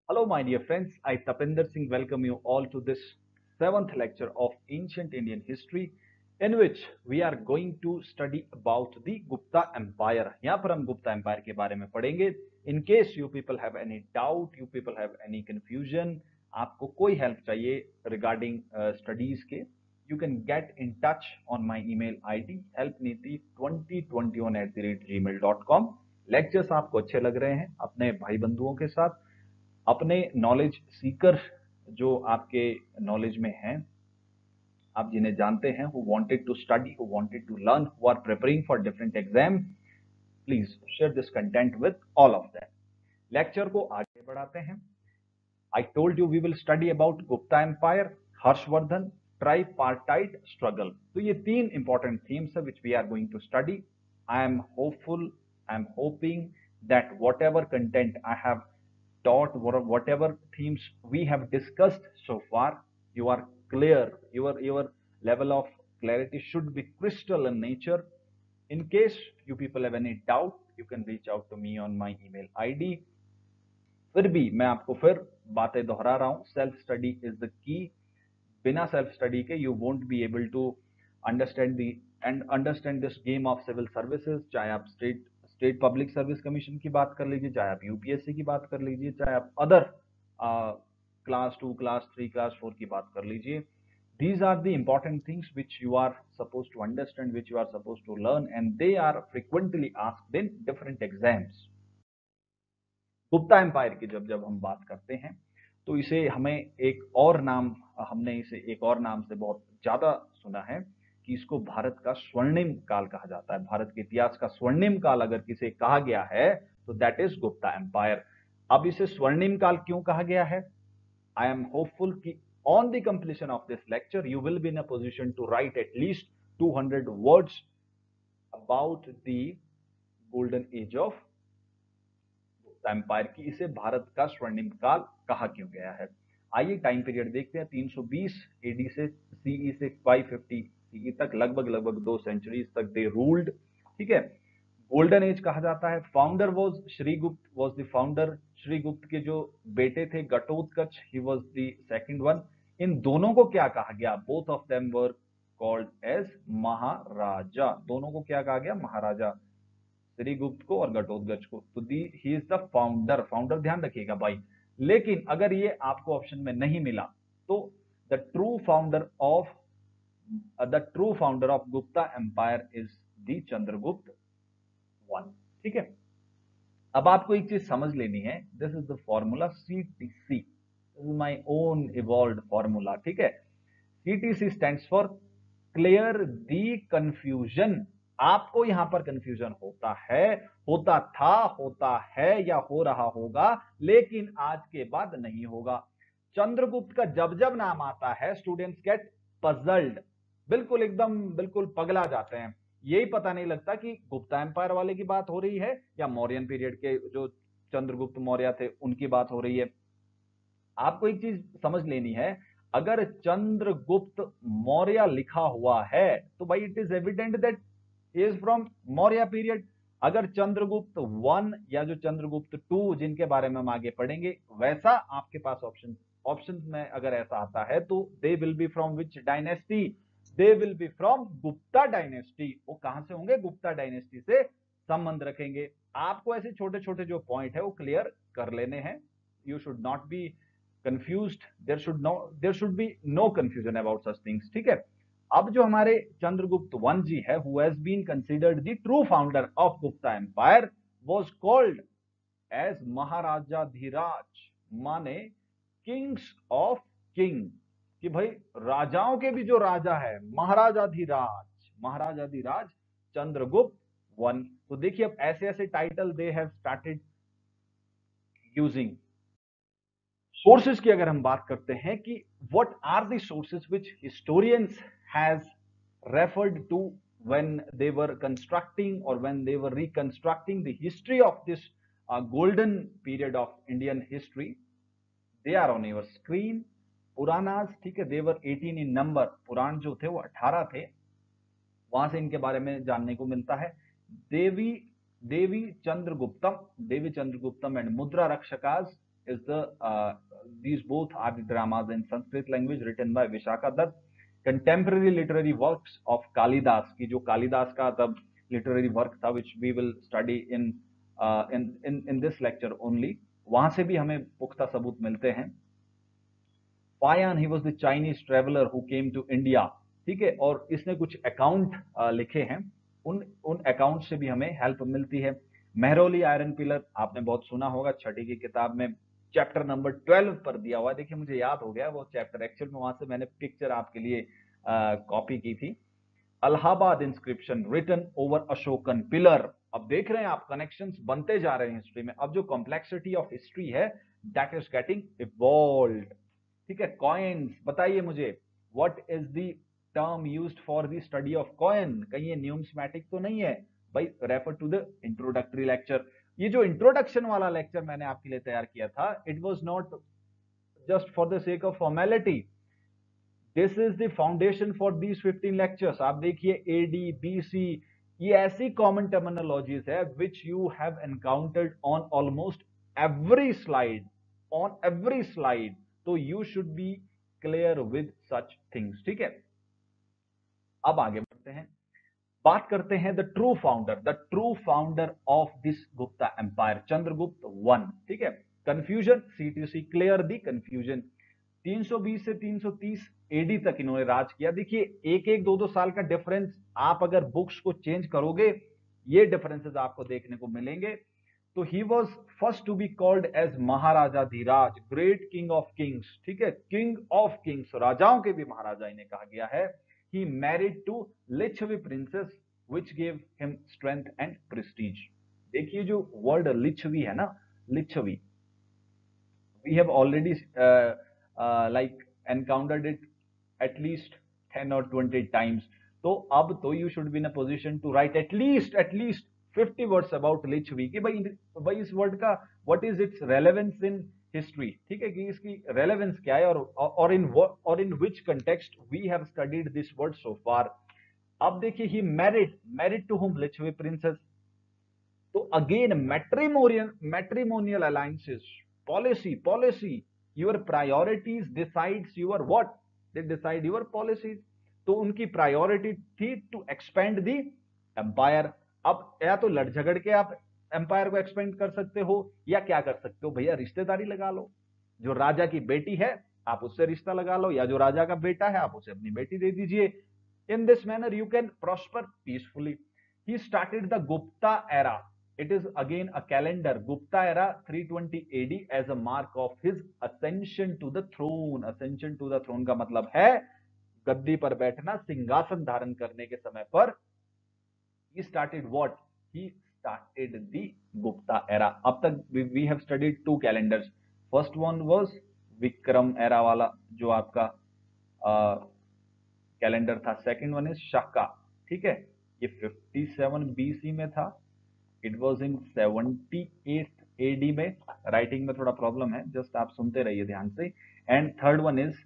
Hello, my dear friends. I, Tapinder Singh, welcome you all to this seventh lecture of Ancient Indian History, in which we are going to study about the Gupta Empire. यहाँ पर हम Gupta empire के बारे में पढ़ेंगे. In case you people have any doubt, you people have any confusion, आपको कोई help चाहिए regarding studies के, you can get in touch on my email ID helpniti2021@gmail.com. Lectures आपको अच्छे लग रहे हैं अपने भाई बंधुओं के साथ, अपने नॉलेज सीकर जो आपके नॉलेज में हैं, आप जिन्हें जानते हैं, who wanted to study, who wanted to learn, who are preparing for different exam, please share this content with all of them. Lecture को आगे बढ़ाते हैं. I told you we will study about Gupta Empire, Harshvardhan, tripartite struggle. तो ये तीन important themes है which we are going to study. I am hopeful, I am hoping that whatever content I have taught, whatever themes we have discussed so far, you are clear. Your level of clarity should be crystal in nature. In case you people have any doubt, you can reach out to me on my email ID. फिर भी मैं आपको फिर बातें दोहरा रहा हूं. Self study is the key. बिना सेल्फ स्टडी के you won't be able to understand this game of civil services. चाहे आप स्टेट पब्लिक सर्विस कमीशन की बात कर लीजिए, चाहे आप यूपीएससी की बात कर लीजिए, चाहे आप अदर क्लास 2, क्लास 3, क्लास 4 की बात कर लीजिए. These are the important things which you are supposed to understand, which you are supposed to learn, and they are frequently asked in different exams. Gupta empire की जब जब हम बात करते हैं तो इसे हमने एक और नाम से बहुत ज्यादा सुना है कि इसको भारत का स्वर्णिम काल कहा जाता है. भारत के इतिहास का स्वर्णिम काल अगर किसे कहा गया है तो दैट इज गुप्ता एम्पायर. अब इसे स्वर्णिम काल क्यों कहा गया है? आई एम होपफुल कि on the completion of this lecture you will be in a position to write at least 200 words about the golden age of empire की. इसे भारत का स्वर्णिम काल कहा क्यों गया है? आइए टाइम पीरियड देखते हैं. 320 एडी से सीई से 550 सीई तक, लगभग 2 सेंचुरीज तक दे रूल्ड. ठीक है. गोल्डन एज कहा जाता है. Founder was Shrigupta, was the founder. Shrigupta के जो बेटे थे Ghatotkacha, he was the second one. इन दोनों को क्या कहा गया? Both of them were called as Maharaja. दोनों को क्या कहा गया? महाराजा. श्रीगुप्त को और घटोत्कच को. तो ही इज द फाउंडर ध्यान रखिएगा भाई. लेकिन अगर ये आपको ऑप्शन में नहीं मिला तो the true founder of Gupta empire is the Chandragupta one. ठीक है. अब आपको एक चीज समझ लेनी है. This is the formula CTC. This is my own evolved formula. ठीक है. CTC stands for clear the confusion. आपको यहां पर कंफ्यूजन होता है, होता था, होता है या हो रहा होगा, लेकिन आज के बाद नहीं होगा. चंद्रगुप्त का जब जब नाम आता है स्टूडेंट्स गेट पजल्ड. बिल्कुल पगला जाते हैं. यही पता नहीं लगता कि गुप्ता एम्पायर वाले की बात हो रही है या मौर्यन पीरियड के जो चंद्रगुप्त मौर्य थे उनकी बात हो रही है. आपको एक चीज समझ लेनी है. अगर चंद्रगुप्त मौर्य लिखा हुआ है तो भाई it is evident that is from Maurya period. अगर चंद्रगुप्त 1 या जो चंद्रगुप्त 2 जिनके बारे में हम आगे पढ़ेंगे वैसा आपके पास ऑप्शन में अगर ऐसा आता है तो they will be from which dynasty? They will be from Gupta dynasty. वो कहां से होंगे? गुप्ता डायनेस्टी से संबंध रखेंगे. आपको ऐसे छोटे छोटे जो पॉइंट है वो क्लियर कर लेने हैं. You should not be confused. There should be no confusion about such things. ठीक है. अब जो हमारे चंद्रगुप्त वन जी है, who has been considered the true founder of Gupta empire, was called as Maharajadhiraj, माने किंग्स ऑफ किंग. कि भाई राजाओं के भी जो राजा है, महाराजाधिराज चंद्रगुप्त वन. तो देखिए अब ऐसे ऐसे title they have started using. Sources की अगर हम बात करते हैं कि what are the sources which historians has referred to when they were constructing or when they were reconstructing the history of this golden period of Indian history, they are on your screen. Puranas, ठीक है, they were 18 in number. पुराण जो थे वो 18 थे. वहां से इनके बारे में जानने को मिलता है. देवी चंद्रगुप्तम एंड मुद्रा रक्षकाज is these both are the dramas in Sanskrit language written by Vishakha Dutt. Contemporary literary works of Kalidas, की जो कालिदास का तब literary work था, which we will study in this lecture only, वहां से भी हमें पुख्ता सबूत मिलते हैं. Fayan, he was the Chinese traveler who came to India. ठीक है, और इसने कुछ अकाउंट लिखे हैं, उन अकाउंट से भी हमें हेल्प मिलती है. मेहरौली आयरन पिलर आपने बहुत सुना होगा, छठी की किताब में चैप्टर नंबर 12 पर दिया हुआ है. देखिए मुझे याद हो गया वो चैप्टर, एक्चुअल में वहां से मैंने पिक्चर आपके लिए कॉपी की थी. Allahabad inscription written over Ashokan pillar. अब देख रहे हैं आप, कनेक्शंस बनते जा रहे हैं हिस्ट्री में. अब जो कॉम्प्लेक्सिटी ऑफ हिस्ट्री है दैट इज गेटिंग इवॉल्व्ड. ठीक है, कॉइन्स, बताइए मुझे what is the term used for the study of coin. कहीं ये न्यूमिस्मैटिक तो नहीं है भाई, refer to the introductory lecture. ये जो इंट्रोडक्शन वाला लेक्चर मैंने आपके लिए तैयार किया था, it was not just for the sake of formality. This is the foundation for these 15 lectures. आप देखिए एडी बीसी, ये ऐसी कॉमन टर्मिनोलॉजीज है which you have encountered on almost every slide, on every slide. तो you should be clear with such things. ठीक है, अब आगे बढ़ते हैं, बात करते हैं the true founder of this Gupta empire, Chandragupta one. ठीक है, confusion, CTC, clear the confusion. 320 से 330 एडी तक इन्होंने राज किया. देखिए एक एक दो साल का डिफरेंस, आप अगर बुक्स को चेंज करोगे ये डिफरेंसेस आपको देखने को मिलेंगे. तो he was first to be called as Maharajadhiraj, great king of kings. ठीक है, किंग ऑफ किंग्स, राजाओं के भी महाराजा इन्हें कहा गया है. He married to Licchavi princess which gave him strength and prestige. देखिए जो वर्ड लिच्छवी है ना, Licchavi, we have already like encountered it at least 10 or 20 times. तो अब तो you should be in a position to write at least 50 words about Licchavi, कि भाई इस वर्ड का what is its relevance in history. ठीक है, कि इसकी रेलेवेंस क्या है और in which context we have studied this word so far. अब देखिए he married to whom, Licchavi princess. तो again matrimonial alliances, policy, your priorities decides your what, they decide your policies. तो उनकी प्रायोरिटी थी टू एक्सपेंड द एम्पायर. अब या तो लड़ झगड़ के आप एम्पायर को एक्सपेंड कर सकते हो, या क्या कर सकते हो भैया, रिश्तेदारी लगा लो. जो राजा की बेटी है आप उससे रिश्ता लगा लो, या जो राजा का बेटा है आप उसे अपनी बेटी दे दीजिए. In this manner you can prosper peacefully. He started the Gupta era. It is again a calendar. Gupta era 320 AD as a mark of his ascension to the throne. Ascension to the throne का मतलब है गद्दी पर बैठना, सिंहासन धारण करने के समय पर. he started what? He started the Gupta era. अब तक we have studied 2 calendars. First one was Vikram era वाला जो आपका कैलेंडर था. Second one is Shaka. ठीक है, ये 57 BC में था. इट वाज इन 78 AD में. राइटिंग में थोड़ा प्रॉब्लम है, जस्ट आप सुनते रहिए ध्यान से. And third one is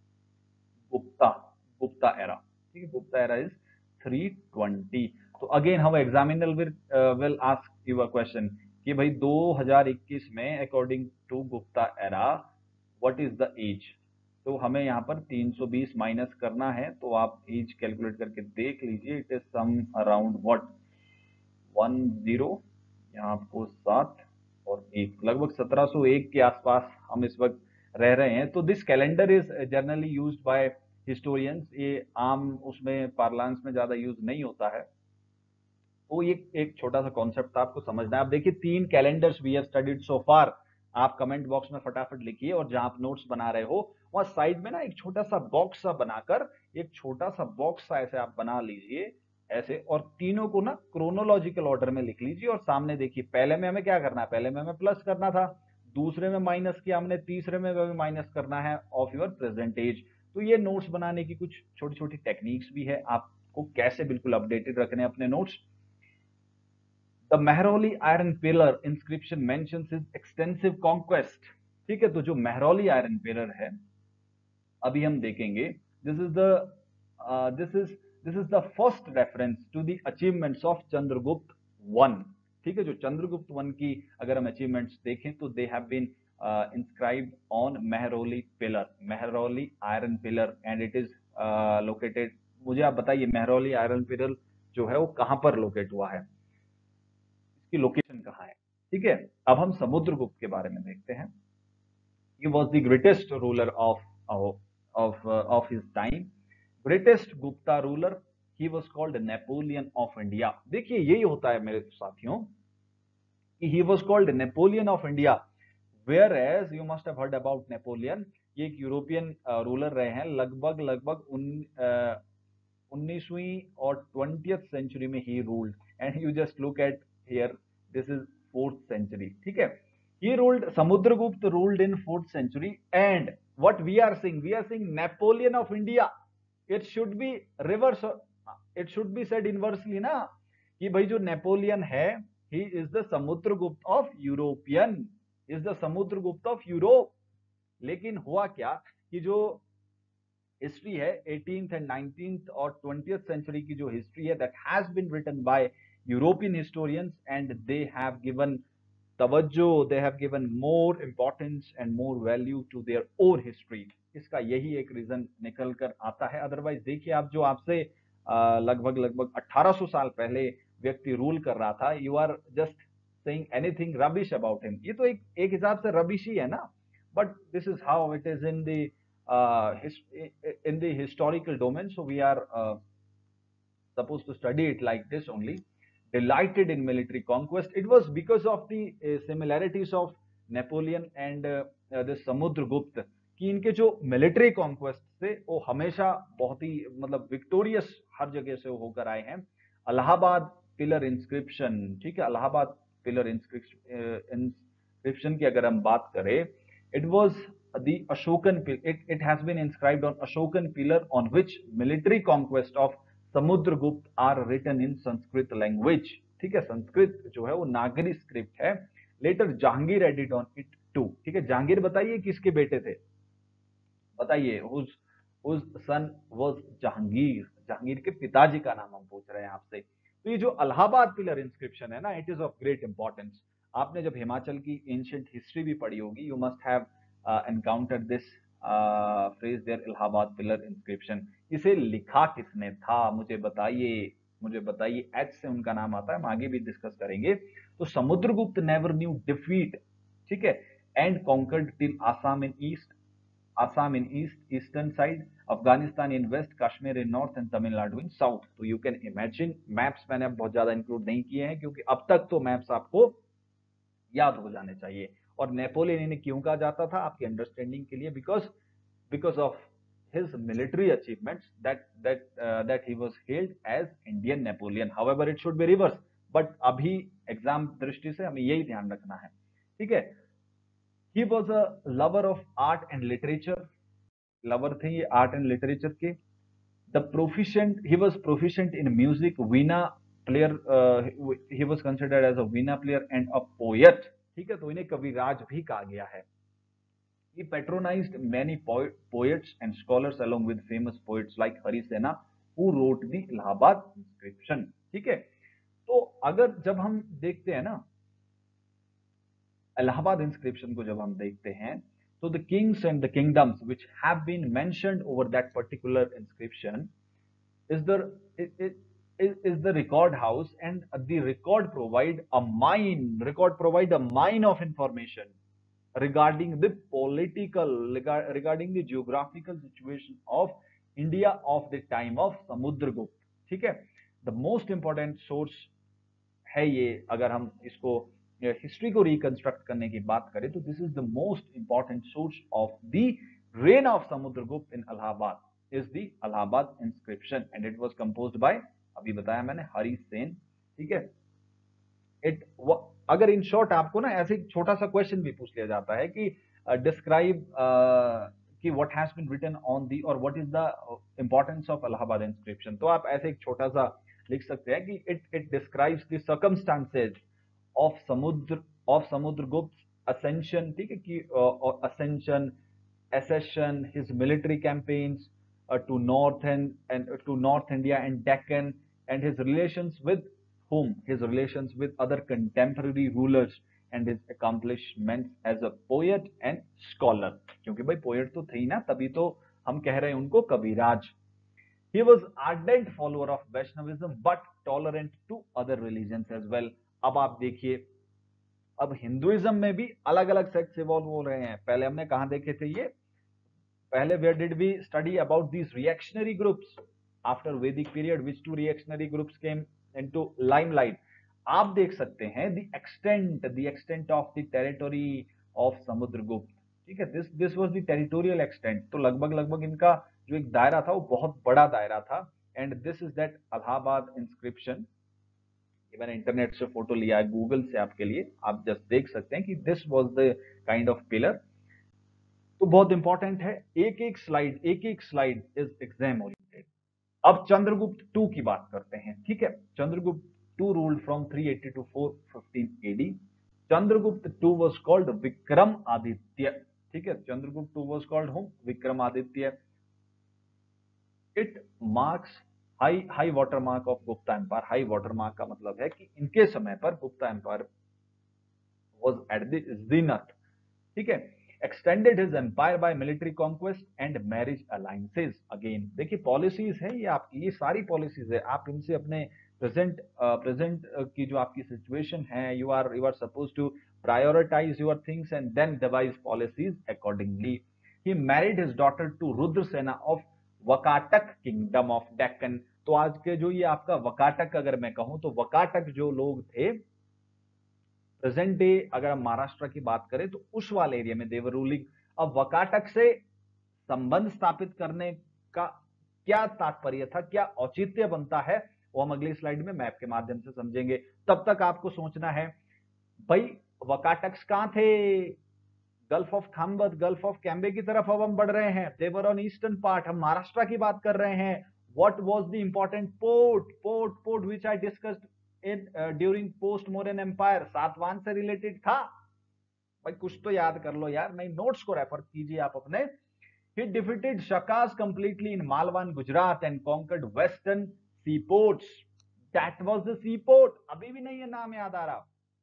Gupta era. ठीक है, गुप्ता एरा इज 320. तो अगेन हम examiner will ask you a question कि भाई 2021 में according to Gupta era what is the age. तो हमें यहाँ पर 320 माइनस करना है, तो आप एज कैलकुलेट करके देख लीजिए. It is some around what 10, यहाँ आपको 7 और 1, लगभग 1701 के आसपास हम इस वक्त रह रहे हैं. तो this calendar is generally used by historians. ये आम उसमें पार्लांस में ज्यादा यूज नहीं होता है. तो ये एक छोटा सा कॉन्सेप्ट था, आपको समझना है. आप देखिए 3 calendars we have studied so far. आप कमेंट बॉक्स में फटाफट लिखिए, और जहां आप नोट्स बना रहे हो वहां साइड में ना एक छोटा सा बॉक्स सा बनाकर, एक छोटा सा बॉक्स सा ऐसे आप बना लीजिए ऐसे, और तीनों को ना क्रोनोलॉजिकल ऑर्डर में लिख लीजिए. और सामने देखिए, पहले में हमें क्या करना है, पहले में हमें प्लस करना था, दूसरे में माइनस किया हमने, तीसरे में हमें माइनस करना है ऑफ योर प्रेजेंट एज. तो ये नोट्स बनाने की कुछ छोटी छोटी टेक्निक्स भी है, आपको कैसे बिल्कुल अपडेटेड रखने अपने notes. The Mehrauli iron pillar inscription mentions his extensive conquest. ठीक है, तो जो मेहरौली आयरन पिलर है अभी हम देखेंगे. This is the first reference to the achievements of Chandragupta one. ठीक है, जो चंद्रगुप्त वन की अगर हम अचीवमेंट्स देखें तो they have been inscribed on Mehrauli pillar, Mehrauli iron pillar, and it is located. मुझे आप बताइए मेहरौली आयरन पिलर जो है वो कहाँ पर लोकेट हुआ है, इसकी लोकेशन कहाँ है? ठीक है, अब हम समुद्रगुप्त के बारे में देखते हैं. He was the greatest ruler of his time, greatest Gupta ruler. He was called Napoleon of India. देखिए यही होता है मेरे साथियों कि he was called Napoleon of India, whereas you must have heard about Napoleon. ये एक यूरोपियन रूलर रहे हैं, लगभग 19वीं और 20th सेंचुरी में he ruled. And you just look at here, this is 4th century. ठीक है, he ruled, Samudragupta ruled in 4th century, and what we are seeing Napoleon of India. It should be reverse, it should be said inversely ना, कि भाई जो Napoleon है, he is the Samudragupta of European, is the Samudragupta of Europe. लेकिन हुआ क्या कि जो हिस्ट्री है 18th and 19th और 20th सेंचुरी की जो हिस्ट्री है, that has been written by European historians, and they have given तवज्जो, they have given more importance and more value to their own history. इसका यही एक रीजन निकल कर आता है. अदरवाइज देखिए, आप जो आपसे लगभग 1800 साल पहले व्यक्ति रूल कर रहा था, you are just saying anything rubbish about him. ये तो एक हिसाब से रबिश ही है ना, but this is how it is in the historical domain. So we are supposed to study it like this only. Delighted in military conquest. It was because of the similarities of Napoleon and the Samudragupta कि इनके जो military conquest थे वो हमेशा बहुत ही मतलब victorious हर जगह से होकर आए हैं. इलाहाबाद पिलर इंस्क्रिप्शन, ठीक है, इलाहाबाद पिलर इंस्क्रिप्शन की अगर हम बात करें, it was the Ashokan, it has been inscribed on Ashokan pillar on which military conquest of Samudragupta are written in Sanskrit language. ठीक है, संस्कृत जो है वो नागरी स्क्रिप्ट है. Later Jahangir added on it too. ठीक है, जहांगीर बताइए किसके बेटे थे, बताइए. Whose son was Jahangir. Jahangir के पिताजी का नाम हम पूछ रहे हैं आपसे. तो ये जो इलाहाबाद पिलर इंस्क्रिप्शन है ना, it is of great importance. आपने जब हिमाचल की एंशिएंट हिस्ट्री भी पढ़ी होगी, you must have encountered this phrase there, Allahabad pillar inscription. इसे लिखा किसने था, मुझे बताइए. एच से उनका नाम आता है, हम आगे भी डिस्कस करेंगे. तो समुद्रगुप्त नेवर न्यू डिफीट, ठीक है, and conquered till Assam in eastern side, Afghanistan in west, Kashmir in north and Tamil Nadu in south. तो यू कैन इमेजिन, मैप्स मैंने बहुत ज्यादा इंक्लूड नहीं किए हैं क्योंकि अब तक तो मैप्स आपको याद हो जाने चाहिए. और नेपोलियन इन्हें क्यों कहा जाता था, आपकी अंडरस्टैंडिंग के लिए, because of his military achievements, that he was hailed as Indian Napoleon. However, it should be reverse. But अभी एग्जाम दृष्टि से हमें यही ध्यान रखना है. ठीक है, he was a lover of art and literature. Lover थे ये आर्ट एंड लिटरेचर के. he was proficient in music, veena player. He was considered as a veena player and a poet. ठीक है, तो इन्हें कविराज भी कहा गया है. He patronized many poets and scholars along with famous poets like Hari Sena, who wrote the Allahabad inscription. ठीक है, तो अगर जब हम देखते हैं ना इलाहाबाद इंस्क्रिप्शन को, जब हम देखते हैं, तो the kings and the kingdoms which have been mentioned over that particular inscription is the record house, and the record provide a mine of information regarding the regarding the geographical situation of India of the time of Samudragupta. ठीक है, the most important source है ये. अगर हम इसको history को reconstruct करने की बात करें तो this is the most important source of the reign of Samudragupta in Allahabad is the Allahabad inscription, and it was composed by, अभी बताया मैंने, हरि सेन. ठीक है, अगर इन शॉर्ट आपको ना ऐसे छोटा सा क्वेश्चन भी पूछ लिया जाता है कि डिस्क्राइब कि what has been written on the, और what is the importance of Allahabad inscription, तो आप ऐसे एक छोटा सा लिख सकते हैं कि it describes the circumstances of Samudragupta ascension. ठीक है, कि ascension, accession, his military campaigns to North India and Deccan, and his relations with whom? His relations with other contemporary rulers and his accomplishments as a poet and scholar. क्योंकि भाई poet तो थे ही ना, तभी तो हम कह रहे हैं उनको कविराज. He was ardent follower of Vaishnavism but tolerant to other religions as well. अब आप देखिए, अब हिंदुइज्म में भी अलग अलग सेक्ट्स इवॉल्व हो रहे हैं. पहले हमने कहां देखे थे ये, पहले where did we study about these reactionary groups after Vedic period? Which two reactionary groups came into limelight? आप देख सकते हैं the extent of the territory of Samudragupta. ठीक है, this was the territorial extent. तो लगभग इनका जो एक दायरा था वो बहुत बड़ा दायरा था. And this is that Allahabad inscription. ये मैंने इंटरनेट से फोटो लिया है, गूगल से आपके लिए, आप जस्ट देख सकते हैं कि this was the kind of pillar. तो बहुत इंपॉर्टेंट है, एक एक स्लाइड इज एग्जाम ओरिएंटेड. अब चंद्रगुप्त टू की बात करते हैं. ठीक है, Chandragupta two ruled from 380 to 415 AD. Chandragupta two was called Vikramaditya. ठीक है, Chandragupta two was called home Vikramaditya. It marks high water mark of Gupta empire. High water mark का मतलब है कि इनके समय पर Gupta empire was at the zenith. ठीक है, extended his empire by military conquest and marriage alliances. Again देखिए पॉलिसीज है ये आपकी, ये सारी पॉलिसीज है, आप इनसे अपने प्रेजेंट की जो आपकी सिचुएशन है, you are suppose to prioritize your things and then devise policies accordingly. He married his daughter to Rudrasena of Vakataka kingdom of Deccan. तो आज के जो ये आपका वकाटक, अगर मैं कहूं तो वकाटक जो लोग थे प्रेजेंट डे, अगर हम महाराष्ट्र की बात करें तो उस वाले एरिया में देवर रूलिंग. अब वकाटक से संबंध स्थापित करने का क्या तात्पर्य था, क्या औचित्य बनता है, वो हम अगली स्लाइड में मैप के माध्यम से समझेंगे. तब तक आपको सोचना है भाई वकाटक्स कहां थे, gulf of Khambhat, gulf of Cambay की तरफ अब हम बढ़ रहे हैं. देवर ऑन ईस्टर्न पार्ट, हम महाराष्ट्र की बात कर रहे हैं. What was the important port which I discussed in during post Mauryan empire? Satavahana से रिलेटेड था भाई, कुछ तो याद कर लो यार, नहीं नोट्स को रेफर कीजिए आप अपने. He defeated Shakas completely in Malwan, Gujarat and conquered western seaports. That was the seaport. अभी भी नहीं है नाम याद आ रहा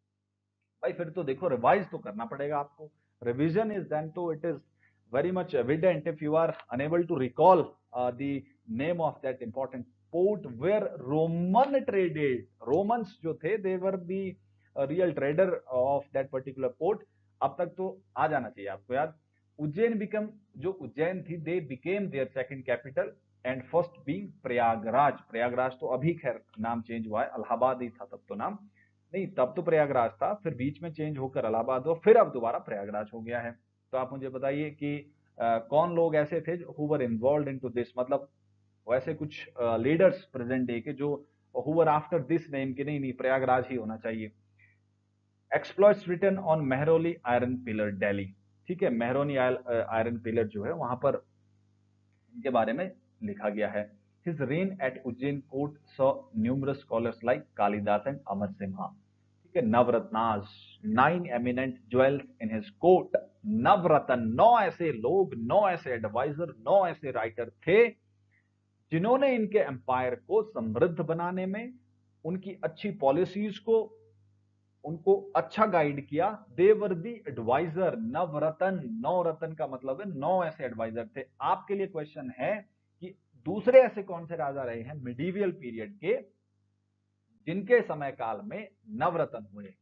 भाई, फिर तो देखो रिवाइज तो करना पड़ेगा आपको. Revision is then to it is very much evident if you are unable to recall the name of that important port where Roman traded. Romans जो थे they were the real trader of that particular port. अब तक तो आ जाना चाहिए आपको याद. Ujjain become, जो उज्जैन थी they became their second capital and first being Prayagraj. Prayagraj तो अभी खैर नाम चेंज हुआ है, इलाहाबाद ही था तब तो नाम नहीं, तब तो प्रयागराज था, फिर बीच में चेंज होकर इलाहाबाद हुआ, फिर अब दोबारा प्रयागराज हो गया है. तो आप मुझे बताइए कि कौन लोग ऐसे थे who were involved into this, मतलब वैसे कुछ लीडर्स प्रेजेंट डे के जो who were after this name के नहीं प्रयागराज ही होना चाहिए. Exploits written on Mehrauli iron pillar Delhi. ठीक है, मेहरौनी आयरन पिलर जो है वहां पर इनके बारे में लिखा गया है. His reign at Ujjain court saw numerous scholars like Kalidas and Amar Simha. ठीक है, नवरत्नास, 9 eminent jewels in his court. नवरत्न, 9 ऐसे लोग, 9 ऐसे एडवाइजर, 9 ऐसे राइटर थे जिन्होंने इनके एम्पायर को समृद्ध बनाने में, उनकी अच्छी पॉलिसीज को, उनको अच्छा गाइड किया. देवर दी एडवाइजर. नवरत्न, 9 रत्न का मतलब है 9 ऐसे एडवाइजर थे. आपके लिए क्वेश्चन है कि दूसरे ऐसे कौन से राजा रहे हैं मिडीवियल पीरियड के जिनके समय काल में नवरत्न हुए.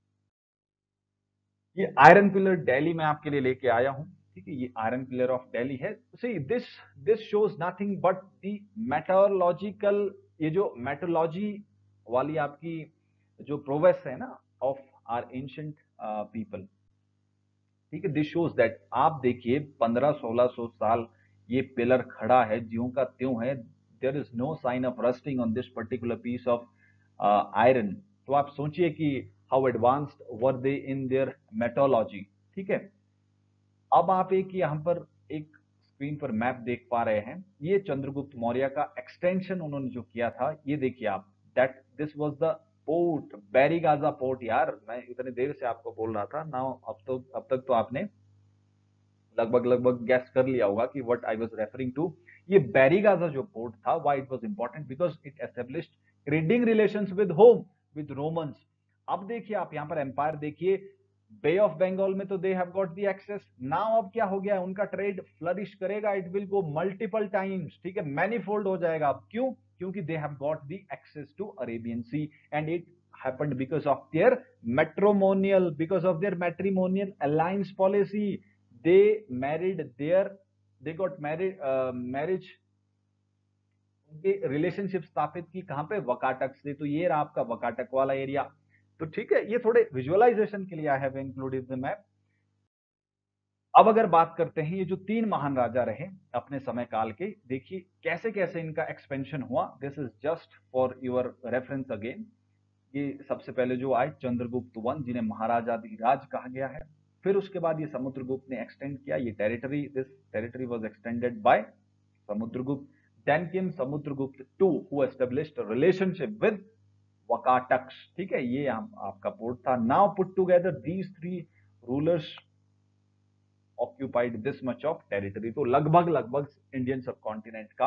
ये आयरन पिलर दिल्ली में आपके लिए लेके आया हूं. ठीक है, ये आयरन पिलर ऑफ दिल्ली है. See this shows nothing but the metallurgical, ये जो मेटरोलॉजी वाली आपकी जो प्रोवेस है ना ऑफ आर एंशिएंट पीपल. ठीक है, दिस शोज दैट, आप देखिए 1500-1600 साल ये पिलर खड़ा है, ज्यों का त्यों है. There is no sign of rusting on this particular piece of iron. तो आप सोचिए कि how advanced were they in their metallurgy. ठीक है, अब आप एक यहां पर एक स्क्रीन पर मैप देख पा रहे हैं. ये चंद्रगुप्त मौर्य का एक्सटेंशन उन्होंने जो किया था, ये देखिए आप, that this was the port, Barygaza port. यार मैं इतने देर से आपको बोल रहा था ना, अब तक तो आपने लगभग गैस कर लिया होगा कि what I was referring to. ये बैरीगाजा जो पोर्ट था, why it was important, because it established trading relations with Rome, with Romans. अब देखिए आप यहां पर एम्पायर देखिए, बे ऑफ बंगाल में तो they have got the access. Now अब क्या हो गया, उनका ट्रेड फ्लरिश करेगा, it will go multiple times, ठीक है, मैनीफोल्ड हो जाएगा। अब क्यों? क्योंकि they have got the access to Arabian sea and it happened because of their matrimonial, because of their matrimonial alliance policy. They married their, they got married, marriage, उनके relationship स्थापित की कहां पे, वकाटक से। तो ये रहा आपका वकाटक वाला एरिया। तो ठीक है, ये थोड़े विजुअलाइजेशन के लिए I have included the map. अब अगर बात करते हैं ये जो तीन महान राजा रहे अपने समय काल के, देखिए कैसे कैसे इनका एक्सपेंशन हुआ। This is just for your reference again. ये सबसे पहले जो आए चंद्रगुप्त वन, जिन्हें महाराजाधिराज कहा गया है। फिर उसके बाद ये समुद्रगुप्त ने एक्सटेंड किया ये territory, this territory was extended by Samudragupta. Then came Samudragupta two who established relationship with Vakatakas, ठीक है, ये आपका पोर्ट था। Now put together these three rulers occupied this much of territory. तो लगभग लगभग इंडियन सब कॉन्टिनेंट का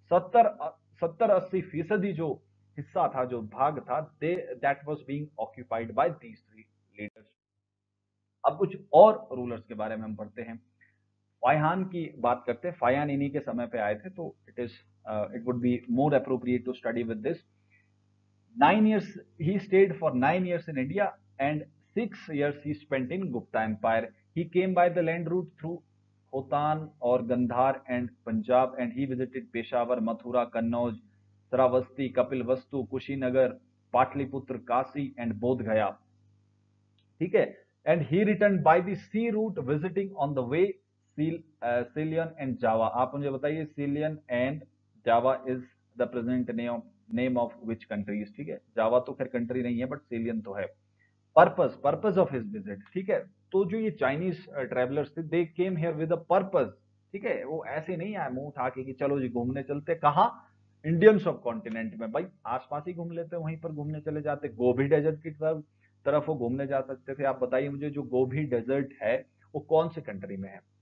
70-80% जो हिस्सा था, जो भाग था, that was being occupied by these three leaders. अब कुछ और रूलर्स के बारे में हम पढ़ते हैं। फायहान की बात करते हैं। फायहान इन्हीं के समय पे आए थे, तो it would be more appropriate to study with this. 9 years he stayed for 9 years in India and 6 years he spent in Gupta Empire. He came by the land route through Khotan or Gandhar and Punjab, and he visited Peshawar, Mathura, Kannauj, Sravasti, Kapilvastu, Kushinagar, Patliputra, Kasi and Bodh Gaya. ठीक है, and he returned by the sea route visiting on the way Ceylon and Java. आप मुझे बताइए Ceylon and Java is the present name of which countries? ठीक है, जावा तो खैर country नहीं है, बट Ceylon तो है। पर्पस ऑफ हिज विजिट, ठीक है, तो जो ये चाइनीज ट्रेवलर्स थे, they came here with a purpose, ठीक है, वो ऐसे नहीं आए मुंह उठा के कि चलो जी घूमने चलते। कहाँ? इंडियन सब कॉन्टिनेंट में। भाई आसपास ही घूम लेते, वहीं पर घूमने चले जाते। गोभी डेजर्ट की तरफ वो घूमने जा सकते थे। आप बताइए मुझे, जो गोभी डेजर्ट है वो कौन से कंट्री में है?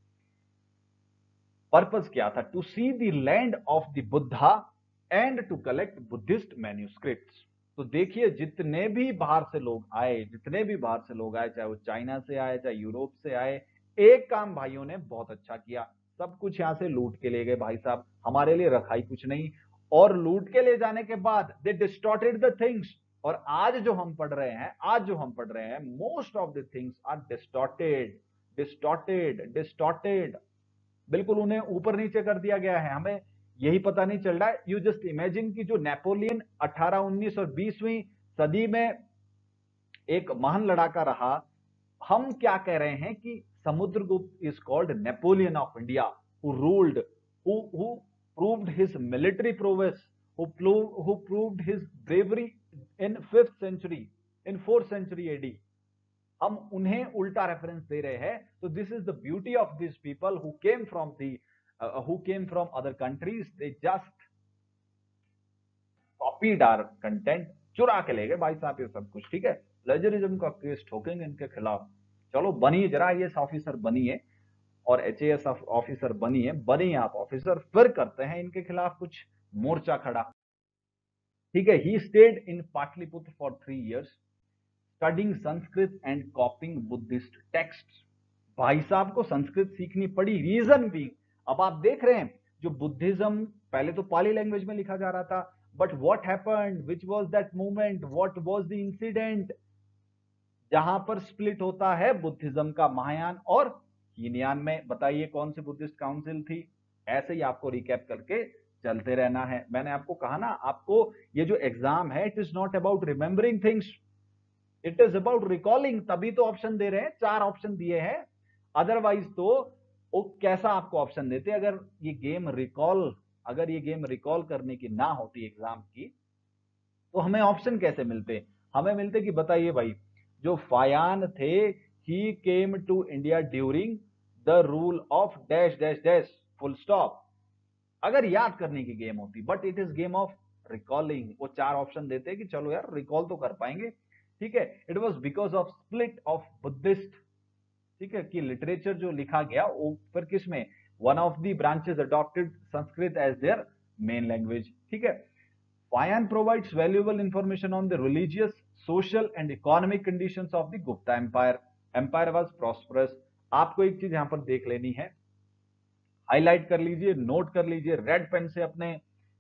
पर्पस क्या था? To see the land of the Buddha and to collect Buddhist manuscripts. तो देखिए जितने भी बाहर से लोग आए, चाहे वो चाइना से आए, चाहे यूरोप से आए, एक काम भाइयों ने बहुत अच्छा किया, सब कुछ यहां से लूट के ले गए भाई साहब, हमारे लिए रखा ही कुछ नहीं। और लूट के ले जाने के बाद दे डिस्टॉर्टेड द थिंग्स। और आज जो हम पढ़ रहे हैं, most of the things are distorted, distorted, बिल्कुल उन्हें ऊपर नीचे कर दिया गया है। हमें यही पता नहीं चल रहा है। यू जस्ट इमेजिन कि जो नेपोलियन 18, 19 और 20वीं सदी में एक महान लड़ाका रहा, हम क्या कह रहे हैं कि Samudragupta is called Napoleon of India, who ruled, who proved his military prowess, who proved his bravery in 5th century, in 4th century AD. हम उन्हें उल्टा रेफरेंस दे रहे हैं। तो this is the beauty of this people who came from other countries, they just copied our content, चुरा के ले गए भाई साहब ये सब कुछ, ठीक है। प्लेजरिज्म का केस ठोकेंगे इनके खिलाफ। चलो बनिए, जरा आईएएस ऑफिसर बनिए और एचएएस ऑफिसर बनिए आप ऑफिसर, फिर करते हैं इनके खिलाफ कुछ मोर्चा खड़ा, ठीक है। He stayed in Pataliputra for 3 years studying Sanskrit and copying Buddhist text. भाई साहब को संस्कृत सीखनी पड़ी, रीजन भी, अब आप देख रहे हैं जो बुद्धिज्म पहले तो पाली लैंग्वेज में लिखा जा रहा था, but what happened, which was that movement, what was the incident जहां पर स्प्लिट होता है बुद्धिज्म का महायान और हीनयान में? बताइए कौन सी बुद्धिस्ट काउंसिल थी? ऐसे ही आपको रिकैप करके चलते रहना है। मैंने आपको कहा ना, आपको ये जो एग्जाम है, it is not about remembering things, it is about recalling. तभी तो ऑप्शन दे रहे हैं, 4 ऑप्शन दिए हैं, अदरवाइज तो वो कैसा आपको ऑप्शन देते? अगर ये गेम रिकॉल करने की ना होती एग्जाम की, तो हमें ऑप्शन कैसे मिलते? हमें मिलते कि बताइए भाई, जो फायान थे, he came to India during the rule of dash dash dash, full stop. अगर याद करने की गेम होती, but it is game of recalling. वो 4 ऑप्शन देते कि चलो यार रिकॉल तो कर पाएंगे, ठीक है। It was because of split of Buddhist, ठीक है, कि लिटरेचर जो लिखा गया वो फिर किस में, one of the branches adopted Sanskrit as their main language, ठीक है। Fayan provides valuable information on the religious, social and economic conditions of the Gupta Empire. Empire was prosperous. आपको एक चीज यहां पर देख लेनी है, हाईलाइट कर लीजिए, नोट कर लीजिए, रेड पेन से अपने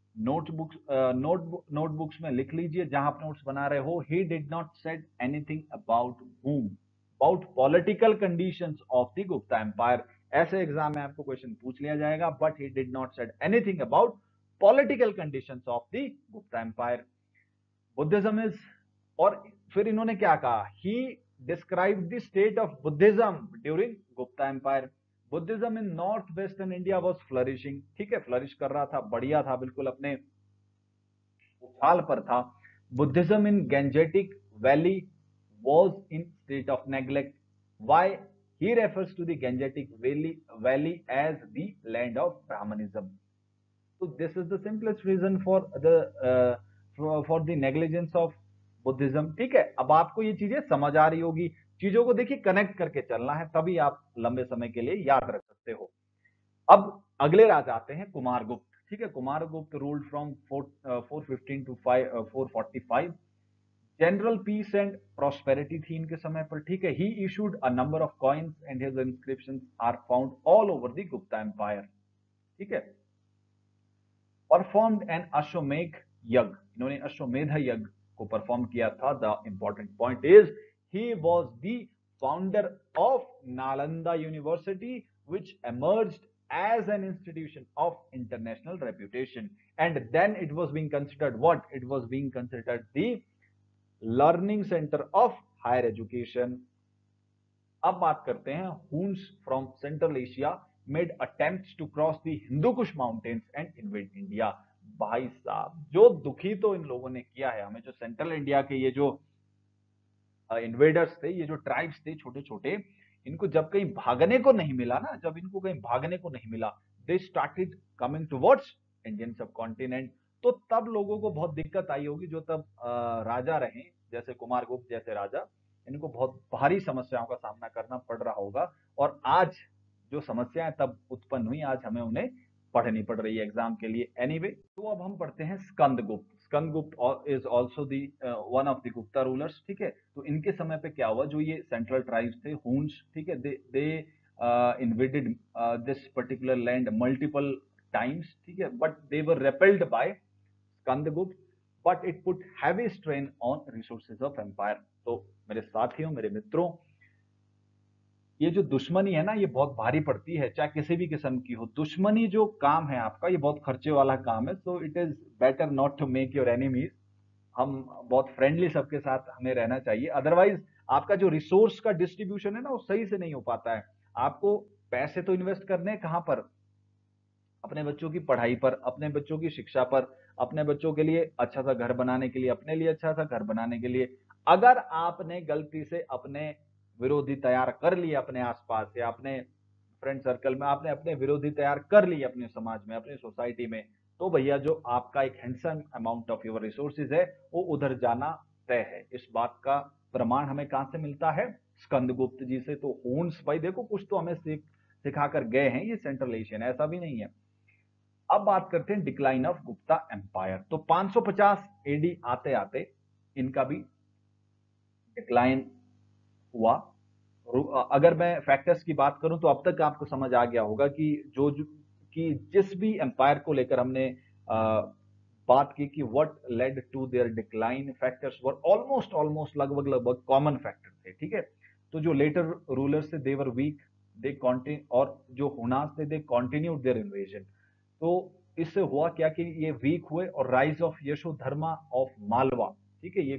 नोटबुक्स में लिख लीजिए जहां आप नोट्स बना रहे हो। He did not said anything about whom, about political conditions of the Gupta empire. ऐसे एग्जाम में आपको क्वेश्चन पूछ लिया जाएगा, but he did not said anything about political conditions of the Gupta empire. Buddhism is, और फिर इन्होंने क्या कहा, he describe the state of Buddhism during Gupta empire. Buddhism in north western India was flourishing, ठीक है, फ्लरिश कर रहा था, बढ़िया था, बिल्कुल अपने उछाल पर था। Buddhism in Gangetic valley was in state of neglect. Why he refers to the Gangetic valley as the land of Brahmanism. So this is the simplest reason for the negligence of Buddhism। ठीक है, अब आपको ये चीजें समझ आ रही होगी, चीजों को देखिए कनेक्ट करके चलना है, तभी आप लंबे समय के लिए याद रख सकते हो। अब अगले राजा आते हैं कुमारगुप्त। ठीक है, Kumaragupta ruled from 415 to 445। General peace and prosperity थी इनके समय पर। ठीक है, he issued a number of coins and his inscriptions are found all over the Gupta empire. ठीक है, परफॉर्म्ड एन अश्वमेध यज्ञ, इन्होंने अश्वमेध यज्ञ को परफॉर्म किया था। The important point is he was the founder of Nalanda university which emerged as an institution of international reputation, and then it was being considered what, it was being considered the learning center of higher education। अब बात करते हैं Huns from central Asia made attempts to cross the Hindu Kush mountains and invade India. भाई साहब, जो दुखी तो इन लोगों ने किया है हमें, जो सेंट्रल इंडिया के ये जो इन्वेडर्स थे, ये जो ट्राइब्स थे छोटे छोटे, इनको जब कहीं भागने को नहीं मिला ना, जब इनको कहीं भागने को नहीं मिला, they started coming towards Indian subcontinent. तो तब लोगों को बहुत दिक्कत आई होगी, जो तब राजा रहे, जैसे कुमारगुप्त जैसे राजा, इनको बहुत भारी समस्याओं का सामना करना पड़ रहा होगा। और आज जो समस्याएं तब उत्पन्न हुई, आज हमें उन्हें पढ़नी पड़ रही है एग्जाम के लिए। एनीवे, तो अब हम पढ़ते हैं Skandagupta. Skandagupta is also the one of the Gupta rulers. ठीक है, तो इनके समय पे क्या हुआ, जो ये सेंट्रल ट्राइब्स थे हुन्स, ठीक है, they invaded this particular land multiple times. ठीक है, but they were repelled by Skandagupta, but it put heavy strain on resources of empire. तो मेरे साथियों, मेरे मित्रों, ये जो दुश्मनी है ना, ये बहुत भारी पड़ती है, चाहे किसी भी किस्म की हो। दुश्मनी जो काम है आपका, ये बहुत खर्चे वाला काम है। So it is better not to make your enemies. हम बहुत फ्रेंडली सबके साथ हमें रहना चाहिए, अदरवाइज आपका जो रिसोर्स का डिस्ट्रीब्यूशन है ना, वो सही से नहीं हो पाता है। आपको पैसे तो इन्वेस्ट करने हैं कहां पर, अपने बच्चों की पढ़ाई पर, अपने बच्चों की शिक्षा पर, अपने बच्चों के लिए अच्छा सा घर बनाने के लिए, अपने लिए अच्छा सा घर बनाने के लिए। अगर आपने गलती से अपने विरोधी तैयार कर लिए अपने आसपास या अपने फ्रेंड सर्कल में, आपने अपने विरोधी तैयार कर लिए अपने समाज में, अपनी सोसाइटी में, तो भैया जो आपका एक handsome amount of your resources है, वो उधर जाना तय है। इस बात का प्रमाण हमें कहां से मिलता है, स्कंदगुप्त जी से। तो हून्स भाई देखो, कुछ तो हमें सिखाकर गए हैं, ये सेंट्रल एशियन, ऐसा भी नहीं है। अब बात करते हैं डिक्लाइन ऑफ गुप्ता एम्पायर। तो 550 एडी आते आते इनका भी डिक्लाइन हुआ। अगर मैं फैक्टर्स की बात करूं तो अब तक आपको समझ आ गया होगा कि कि जिस भी एम्पायर को लेकर हमने बात की कि what led to their decline, factors were almost लगभग कॉमन फैक्टर थे। ठीक है, तो जो लेटर रूलर्स थे, they were week, they continue, और जो हुनास थे, दे कॉन्टिन्यूड देयर इन्वेजन। तो इससे हुआ क्या कि ये वीक हुए, और rise of Yashodharma of Malwa, ठीक है, ये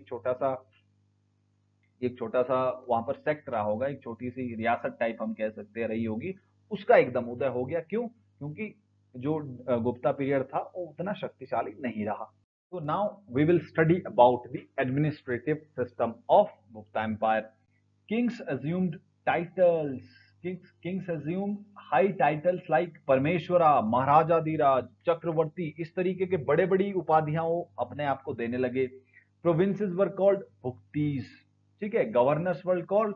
एक छोटा सा वहां पर सेक्ट रहा होगा, एक छोटी सी रियासत टाइप हम कह सकते हैं रही होगी, उसका एकदम उदय हो गया। क्यों? क्योंकि जो गुप्ता पीरियड था वो उतना शक्तिशाली नहीं रहा। तो now we will study about the administrative system of Gupta empire. Kings assumed titles, kings assumed high titles like परमेश्वरा, महाराजाधिराज, चक्रवर्ती, इस तरीके के बड़े बड़ी उपाधियां वो अपने आप को देने लगे। प्रोविंसेस वर कॉल्ड भुक्तीज, ठीक है, गवर्नर्स वर कॉल्ड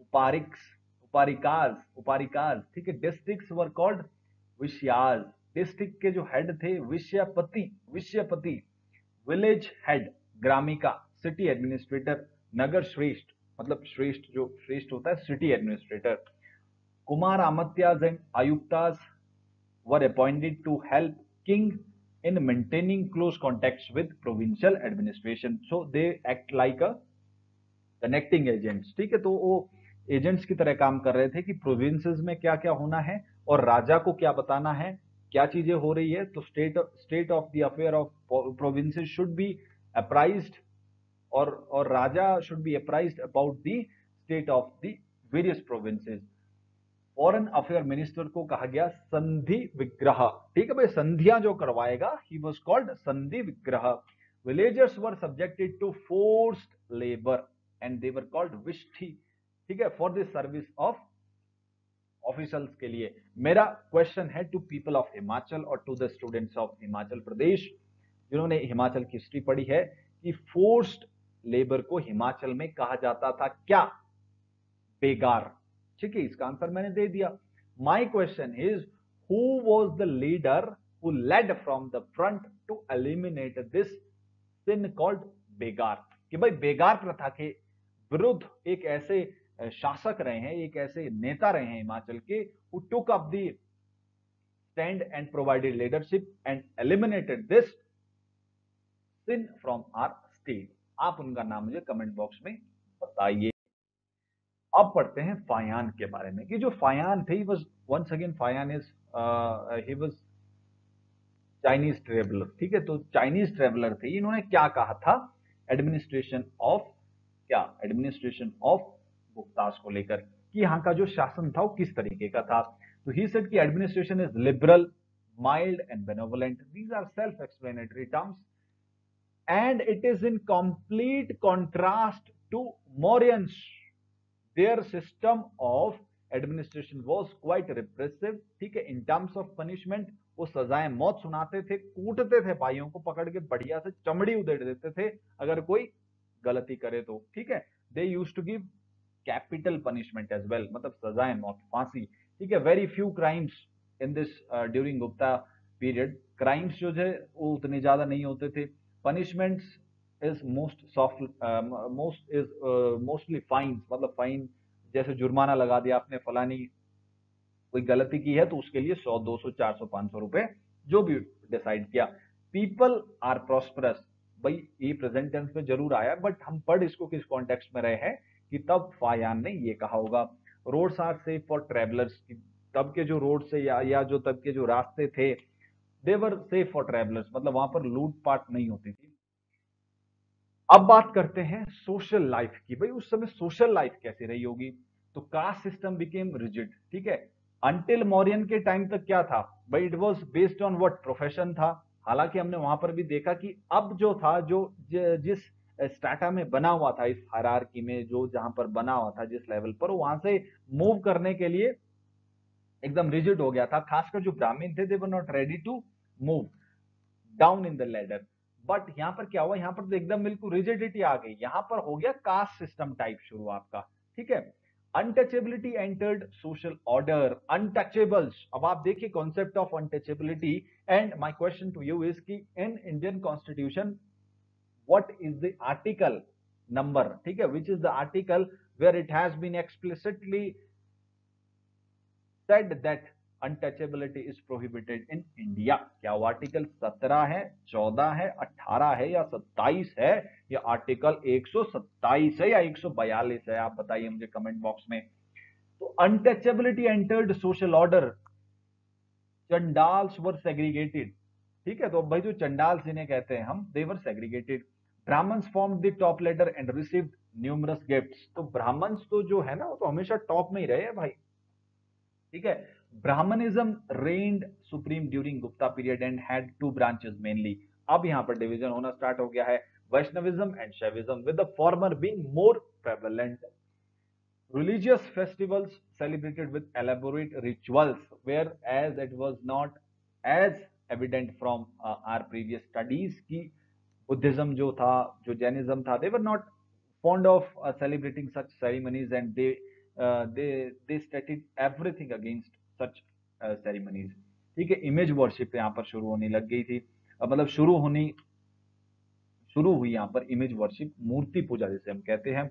उपारिकाज, ठीक है, districts were called vishayas, district के जो हेड थे vishayapati, village head gramika, city administrator nagar shreshth, मतलब श्रेष्ठ, जो श्रेष्ठ होता है city administrator. Kumar Amatyas and Ayuktas were appointed to help king in maintaining close contacts with provincial administration. So they act like a connecting agents. ठीक है, तो वो एजेंट्स की तरह काम कर रहे थे कि प्रोविंसेस में क्या क्या होना है और राजा को क्या बताना है, क्या चीजें हो रही है। तो state of the affair of provinces should be apprised, और raja should be apprised about the state of the various provinces. Foreign affair minister को कहा गया संधि विग्रह। ठीक है भाई, संधियां जो करवाएगा, he was called sandhi vigraha. Villagers were subjected to forced labour and they were called vishti. ठीक है, for the service of officers के लिए। मेरा क्वेश्चन है टू पीपल ऑफ हिमाचल और to the students of Himachal Pradesh जिन्होंने हिमाचल की हिस्ट्री पढ़ी है, कि फोर्स्ड लेबर को हिमाचल में कहा जाता था क्या? बेगार। ठीक है, इसका आंसर मैंने दे दिया। My question is who was the leader who led from the front to eliminate this sin called begar? कि भाई बेगार प्रथा के विरुद्ध एक ऐसे शासक रहे हैं, एक ऐसे नेता रहे हैं हिमाचल के, who took up the stand and provided leadership and eliminated this sin from our state. आप उनका नाम मुझे कमेंट बॉक्स में बताइए। अब पढ़ते हैं फायान के बारे में, कि जो फायान थे, once again Fahien is he was Chinese traveller. ठीक है, तो चाइनीज ट्रेवलर थे, इन्होंने क्या कहा था एडमिनिस्ट्रेशन ऑफ गुप्तास को लेकर, कि यहाँ का जो शासन था वो किस तरीके का था। तो ही सेड कि administration is liberal, mild and benevolent. These are self explanatory terms and it is in complete contrast to Mauryans. Their system of administration was quite repressive। ठीक है, in terms of punishment वो सजाएं मौत सुनाते थे, कूटते थे भाइयों को पकड़ के, बढ़िया से चमड़ी उधेड़ देते थे अगर कोई गलती करे तो। ठीक है, they used to give capital punishment as well, मतलब सजाएं मौत, फांसी। ठीक है, very few crimes in this during Gupta period। crimes जो है वो उतने ज्यादा नहीं होते थे। punishments is mostly fines, मतलब फाइन, जैसे जुर्माना लगा दिया आपने, फलानी कोई गलती की है तो उसके लिए 100, 200, 400, 500 रुपए जो भी डिसाइड किया। पीपल आर प्रॉस्परस, भाई ये प्रेजेंट टेंस में जरूर आया, बट हम पढ़ इसको किस कॉन्टेक्स्ट में रहे हैं कि तब फायान ने ये कहा होगा। Roads are safe for travellers, तब के जो रोड से या जो तब के जो रास्ते थे, they were safe for travellers, मतलब वहां पर लूटपाट नहीं होती थी। अब बात करते हैं सोशल लाइफ की। भाई उस समय सोशल लाइफ कैसी रही होगी? तो कास्ट सिस्टम बिकेम रिजिड। ठीक है, अंटिल मौर्यन के टाइम तक क्या था भाई? It was based on what? Profession था। हालांकि हमने वहां पर भी देखा कि अब जो था, जिस स्टाटा में बना हुआ था, इस हायरार्की में जो जहां पर बना हुआ था जिस लेवल पर, वहां से मूव करने के लिए एकदम रिजिड हो गया था। खासकर जो ब्राह्मण थे, they were not ready to move down in the ladder. But यहां पर क्या हुआ? यहां पर तो एकदम बिल्कुल रिजिडिटी आ गई, यहां पर हो गया कास्ट सिस्टम टाइप शुरू आपका। ठीक है, untouchability entered social order. Untouchables, अब आप देखिए concept of untouchability. And my question to you is कि in Indian constitution what is the article number? ठीक है, which is the article where it has been explicitly said that untouchability is prohibited in India? क्या वो article 17 है, 14 है, 18 है या 27 है, या आर्टिकल 127 है या 142 है? आप बताइए मुझे कमेंट बॉक्स में। तो untouchability entered social order. Chandals were segregated. ठीक है, तो भाई जो चंडाल्स जिन्हें कहते हैं हम, they were segregated. Brahmins form the top ladder and received numerous gifts. तो ब्राह्मण्स तो जो है ना, वो तो हमेशा टॉप में ही रहे हैं भाई। ठीक है, Brahmanism reigned supreme during Gupta period and had two branches mainly। अब यहां पर डिवीजन होना स्टार्ट हो गया है, Vaishnavism and Shaivism, with the former being more prevalent। Religious festivals celebrated with elaborate rituals, whereas it was not as evident from our previous studies कि Buddhism जो था, जो जैनिज्म था, they were not fond of celebrating such ceremonies and they stated everything against such ceremonies। ठीक है, image worship यहाँ पर शुरू होने लग गई थी, मतलब शुरू हुई यहाँ पर इमेज वर्शिप, मूर्ति पूजा जिसे हम कहते हैं।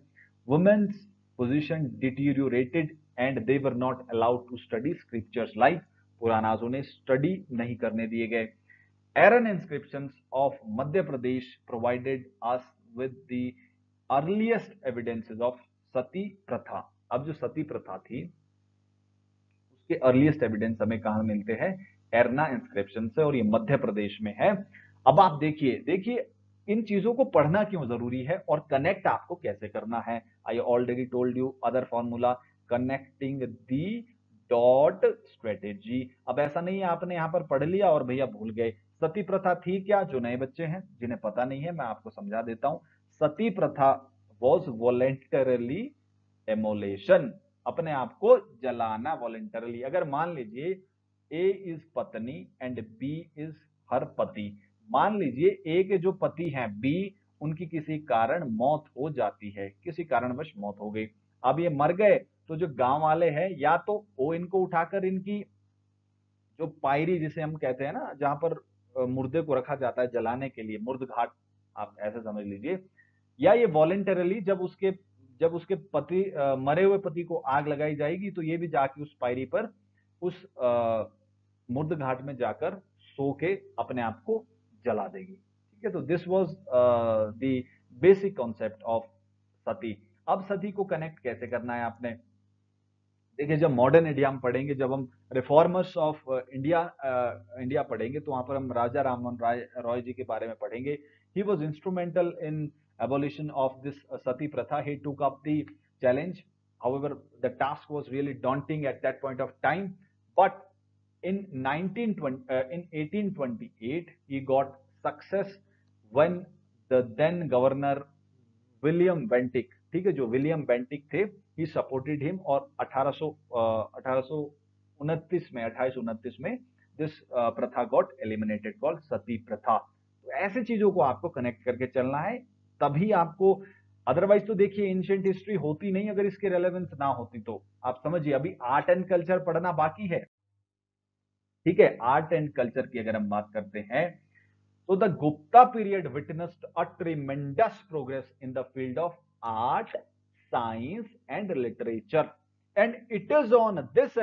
Women's position deteriorated and they were not allowed to study scriptures like Puranas उन्हें स्टडी नहीं करने दिए गए. Aaron inscriptions of Madhya Pradesh provided us with the earliest evidences of सती प्रथा. अब जो सती प्रथा थी उसके अर्लीस्ट एविडेंस हमें कहां मिलते हैं? एरना इंस्क्रिप्शन से, और ये मध्य प्रदेश में है. अब आप देखिए इन चीजों को पढ़ना क्यों जरूरी है और कनेक्ट आपको कैसे करना है. I already told you other formula, connecting the dot strategy. अब ऐसा नहीं है आपने यहां पर पढ़ लिया और भैया भूल गए. सती प्रथा थी क्या? जो नए बच्चे हैं जिन्हें पता नहीं है मैं आपको समझा देता हूं. सती प्रथा वॉज वॉलेंटरली एमोलेशन, अपने आप को जलाना वॉलेंटरली. अगर मान लीजिए ए इज पत्नी एंड बी इज हर पति, मान लीजिए ए के जो पति हैं बी, उनकी किसी कारण मौत हो जाती है, किसी कारणवश मौत हो गई. अब ये मर गए तो जो गांव वाले हैं या तो वो इनको उठाकर इनकी जो पायरी जिसे हम कहते हैं ना, जहां पर मुर्दे को रखा जाता है जलाने के लिए, मुर्द घाट आप ऐसे समझ लीजिए, या ये वॉलेंटरली जब उसके पति मरे हुए पति को आग लगाई जाएगी तो ये भी जाके उस पायरी पर उस मुर्द घाट में जाकर सो के अपने आप को जला देगी. ठीक है, तो this was the basic concept of sati. अब सती को कनेक्ट कैसे करना है आपने? देखिए जब मॉडर्न इंडिया हम पढ़ेंगे, जब हम रिफॉर्मर्स ऑफ इंडिया पढ़ेंगे तो वहां पर हम राजा राममोहन रॉय जी के बारे में पढ़ेंगे. He was instrumental in abolition of this sati pratha. He took up the challenge. However, the task was really daunting at that point of time. But in 1828, he got success when the then governor William Bentinck, ठीक है, जो William Bentinck थे, he supported him, और 2829 में this प्रथा got eliminated, called सती प्रथा. तो ऐसे चीजों को आपको कनेक्ट करके चलना है, तभी आपको. अदरवाइज तो देखिए एंशिएंट हिस्ट्री होती नहीं अगर इसकी रेलेवेंस ना होती तो. आप समझिए अभी आर्ट एंड कल्चर पढ़ना बाकी है. ठीक है, आर्ट एंड कल्चर की अगर हम बात करते हैं तो the Gupta period witnessed a tremendous progress in the field of art, science and literature. And it is on this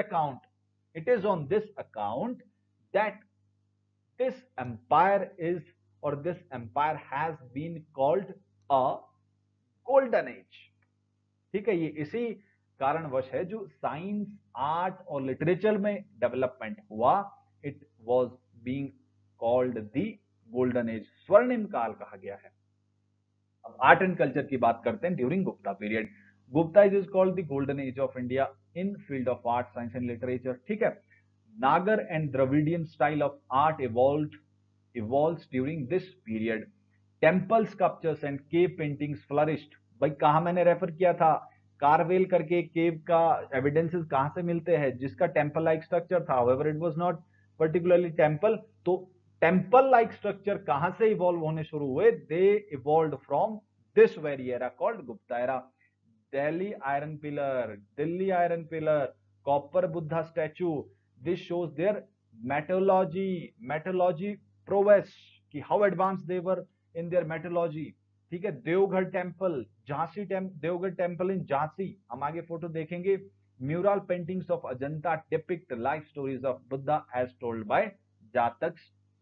account that this empire is, or this empire has been called a golden age. ठीक है, ये इसी कारणवश है जो science, art और literature में development हुआ, it was being called the golden age, स्वर्णिम काल कहा गया है. अब आर्ट एंड कल्चर की बात करते हैं. During Gupta period, Gupta age is called the golden age of India in field of art, science and literature. ठीक है, Nagar and Dravidian style of art evolves during this period. Temple sculptures and cave paintings flourished. भाई कहां मैंने refer किया था, कारवेल करके केव का evidences कहां से मिलते हैं, जिसका टेम्पल लाइक स्ट्रक्चर था. however it was not particularly temple. तो टेम्पल लाइक स्ट्रक्चर कहां से इवॉल्व होने शुरू हुए? They evolve from this very era called Gupta era. Delhi iron pillar, copper Buddha statue, this shows their metallurgy prowess, कि how advance they were in their metallurgy. ठीक है, Deoghar temple, Deoghar temple in Jhansi, हम आगे फोटो देखेंगे. Mural paintings of Ajanta depict life stories of Buddha as told by Jataka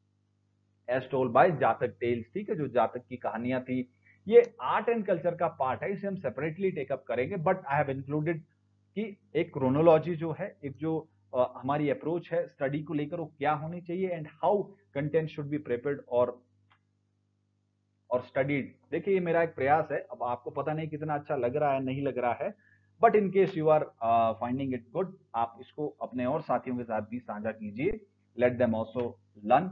tales. ठीक है, जो जातक की कहानियां थी. ये आर्ट एंड कल्चर का पार्ट है, इसे हम सेपरेटली टेकअप करेंगे, बट आई हैव इंक्लूडेड कि एक क्रोनोलॉजी जो है, एक जो हमारी अप्रोच है स्टडी को लेकर वो क्या होनी चाहिए, and how content should be prepared और स्टडीड. देखिए ये मेरा एक प्रयास है, अब आपको पता नहीं कितना अच्छा लग रहा है नहीं लग रहा है, but in case you are finding it good, आप इसको अपने और साथियों के साथ भी साझा कीजिए. Let them also learn.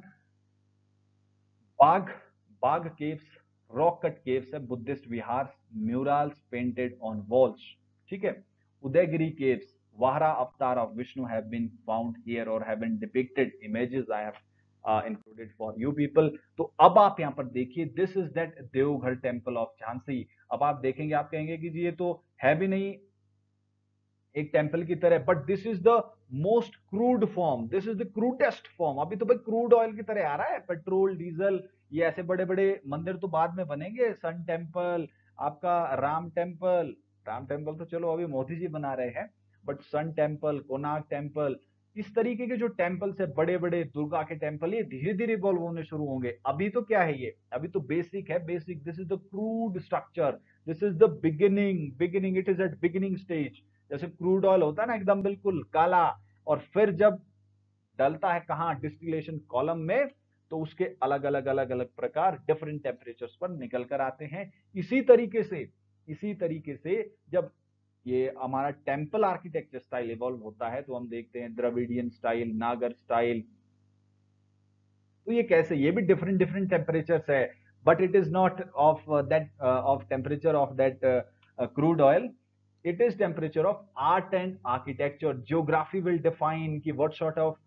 Bagh caves, rock cut caves है, Buddhist vihara, murals painted on walls. ठीक है, Udayagiri caves, Vahra avatar of Vishnu have been found here or have been depicted. Images I have included for you people. तो अब आप यहाँ पर देखिए, this is that Deoghar temple of Jhansi. अब आप देखेंगे, आप कहेंगे कि जी ये तो है भी नहीं एक टेम्पल की तरह, but this is the most crude form, this is the crudest form. अभी तो भाई क्रूड ऑयल की तरह आ रहा है, पेट्रोल डीजल, ये ऐसे बड़े बड़े मंदिर तो बाद में बनेंगे. सन टेम्पल, आपका राम टेम्पल, राम टेम्पल तो चलो अभी मोदी जी बना रहे हैं, but sun temple, Konark temple, इस तरीके के जो टेम्पल्स है, बड़े बड़े दुर्गा के टेम्पल, ये धीरे धीरे इवॉल्व होने शुरू होंगे। अभी तो क्या है, ये अभी तो बेसिक है, basic, this is the crude structure, this is the beginning, it is at beginning stage. जैसे क्रूड ऑयल होता है ना, एकदम बिल्कुल काला, और फिर जब डलता है कहाँ, डिस्टिलेशन कॉलम में, तो उसके अलग अलग प्रकार डिफरेंट टेम्परेचर्स पर निकल कर आते हैं। इसी तरीके से जब ये हमारा टेम्पल आर्किटेक्चर स्टाइल इवॉल्व होता है, तो हम देखते हैं द्रविडियन स्टाइल, नागर स्टाइल, तो ये कैसे, ये भी डिफरेंट डिफरेंट टेम्परेचर्स है, but it is not of that, of temperature of that crude oil, it is temperature of art and architecture. Geography will define ki what sort of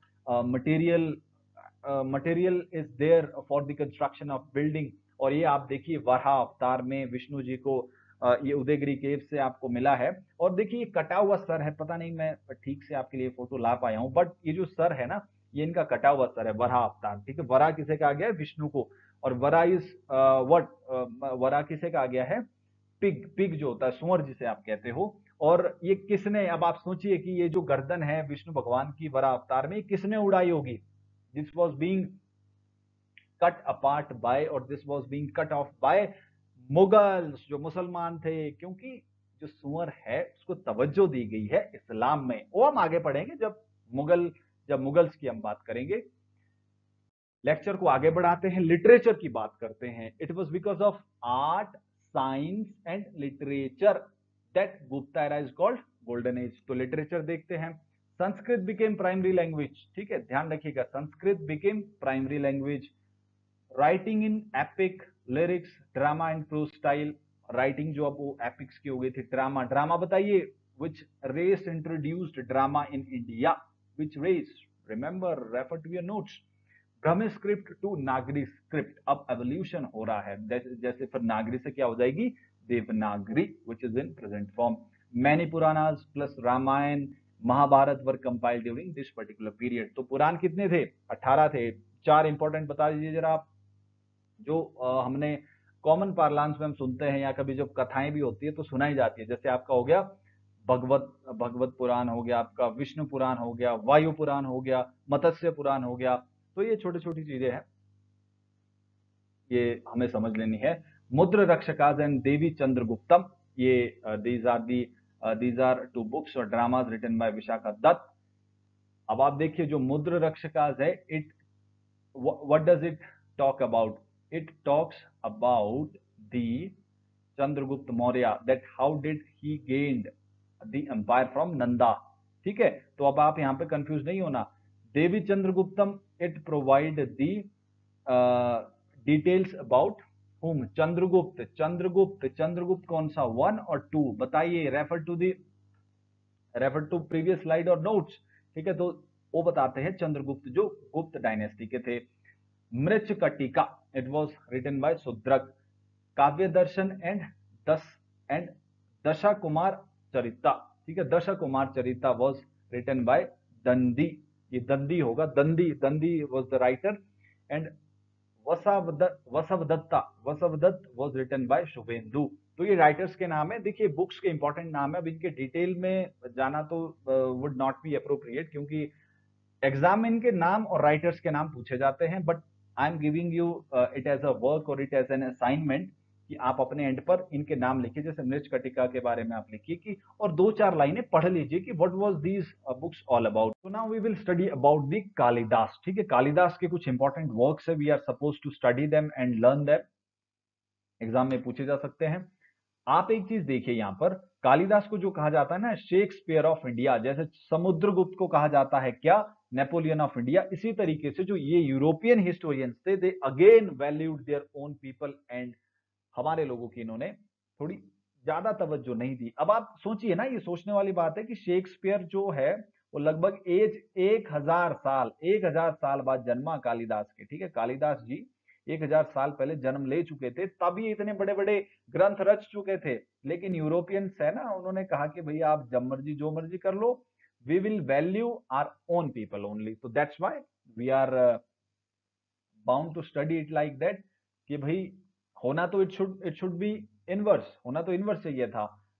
material is there for the construction of building. और ये आप देखिए वराह अवतार में विष्णु जी को ये उदयगिरी केव से आपको मिला है। और देखिए ये कटा हुआ सर है, पता नहीं मैं ठीक से आपके लिए फोटो ला पाया हूँ, बट ये जो सर है ना, ये इनका कटा हुआ सर है, वराह अवतार, ठीक है। वराह किसे कहा गया है, विष्णु को। और वराह इज व्हाट, वराह किसे कहा गया है, पिग जो होता है, सुअर जिसे आप कहते हो। और ये किसने, अब आप सोचिए कि ये जो गर्दन है विष्णु भगवान की वराह अवतार में, किसने उड़ाई होगी, this was being cut apart by, और this was being cut off by Mughals, जो मुसलमान थे, क्योंकि जो सुअर है उसको तवज्जो दी गई है इस्लाम में। वो हम आगे पढ़ेंगे जब मुगल्स की हम बात करेंगे। लेक्चर को आगे बढ़ाते हैं, लिटरेचर की बात करते हैं। It was because of art, science and literature that Gupta era is called golden age. तो लिटरेचर देखते हैं। संस्कृत बिकेम प्राइमरी लैंग्वेज, ठीक है, ध्यान रखिएगा, Sanskrit became primary language. Writing in epic, lyrics, drama and prose style. Writing जो अब वो एपिक्स की हो गई थी, ड्रामा बताइए, which race introduced drama in India, which race, remember, refer to your notes. Brahmi script to Nagari script, अब एवोल्यूशन हो रहा है, जैसे फिर नागरी से क्या हो जाएगी, Devanagari, which is in present form. Many Puranas plus Ramayana, Mahabharata were compiled during this particular period. तो पुराण कितने थे, 18 थे। 4 इंपॉर्टेंट बता दीजिए जरा आप, जो हमने कॉमन पार्लांस में हम सुनते हैं, या कभी जब कथाएं भी होती है तो सुनाई जाती है। जैसे आपका हो गया भगवत पुराण हो गया, आपका विष्णु पुराण हो गया, वायु पुराण हो गया, मत्स्य पुराण हो गया। तो ये छोटी छोटी चीजें हैं, ये हमें समझ लेनी है। मुद्र रक्षकाज एंड देवी चंद्रगुप्तम, ये दीज आर 2 बुक्स और dramas written by Vishakha Datta. अब आप देखिए जो मुद्र रक्षकाज है, it what does it talk about, it talks about the Chandragupta Maurya, that how did he gained the empire from Nanda, ठीक है। तो अब आप यहां पे कंफ्यूज नहीं होना। Devi Chandraguptam, it provide the details about whom, Chandragupta कौन सा, 1 और 2 बताइए, रेफर टू प्रीवियस स्लाइड और नोट्स, ठीक है। तो वो बताते हैं चंद्रगुप्त जो गुप्त डायनेस्टी के थे। Mrichchhakatika, it was written by Sudraka. Kavya Darshan and Dasha Kumar Charita, ठीक है, Dasha Kumar Charita was written by Dandi, ये दंडी होगा, Dandi was the writer. And Vasavadatta was written by Shubhendu. तो ये राइटर्स के नाम है। देखिए बुक्स के इंपॉर्टेंट नाम है, अब इनके डिटेल में जाना तो वुड नॉट बी अप्रोप्रिएट, क्योंकि एग्जाम में इनके नाम और राइटर्स के नाम पूछे जाते हैं। But I am giving you it as a work और इट एज एन असाइनमेंट, कि आप अपने एंड पर इनके नाम लिखिए। जैसे मृच्छकटिका के बारे में आप लिखिए कि, और 2-4 लाइनें पढ़ लीजिए कि what was these books all about. तो now we will study about the Kalidasa, ठीक है। कालिदास के कुछ इंपॉर्टेंट वर्क्स है, we are suppose to study them and learn them, exam में पूछे जा सकते हैं। आप एक चीज देखिए यहाँ पर, कालिदास को जो कहा जाता है ना शेक्सपियर ऑफ इंडिया, जैसे समुद्रगुप्त को कहा जाता है क्या, नेपोलियन ऑफ इंडिया, इसी तरीके से जो ये यूरोपियन हिस्टोरियंस थे, they again valued their own people, and हमारे लोगों की इन्होंने थोड़ी ज्यादा तवज्जो नहीं दी। अब आप सोचिए ना, ये सोचने वाली बात है कि शेक्सपियर जो है वो लगभग एज 1000 साल बाद जन्मा कालिदास के, ठीक है। कालिदास जी 1000 साल पहले जन्म ले चुके थे, तब ये इतने बड़े बड़े ग्रंथ रच चुके थे। लेकिन यूरोपियंस है ना, उन्होंने कहा कि भैया आप जब मर्जी जो मर्जी कर लो, we will value our own people only. तो that's why we are bound to study it like that, कि भाई होना तो इट शुड बी इनवर्स, होना तो इनवर्स चाहिए था।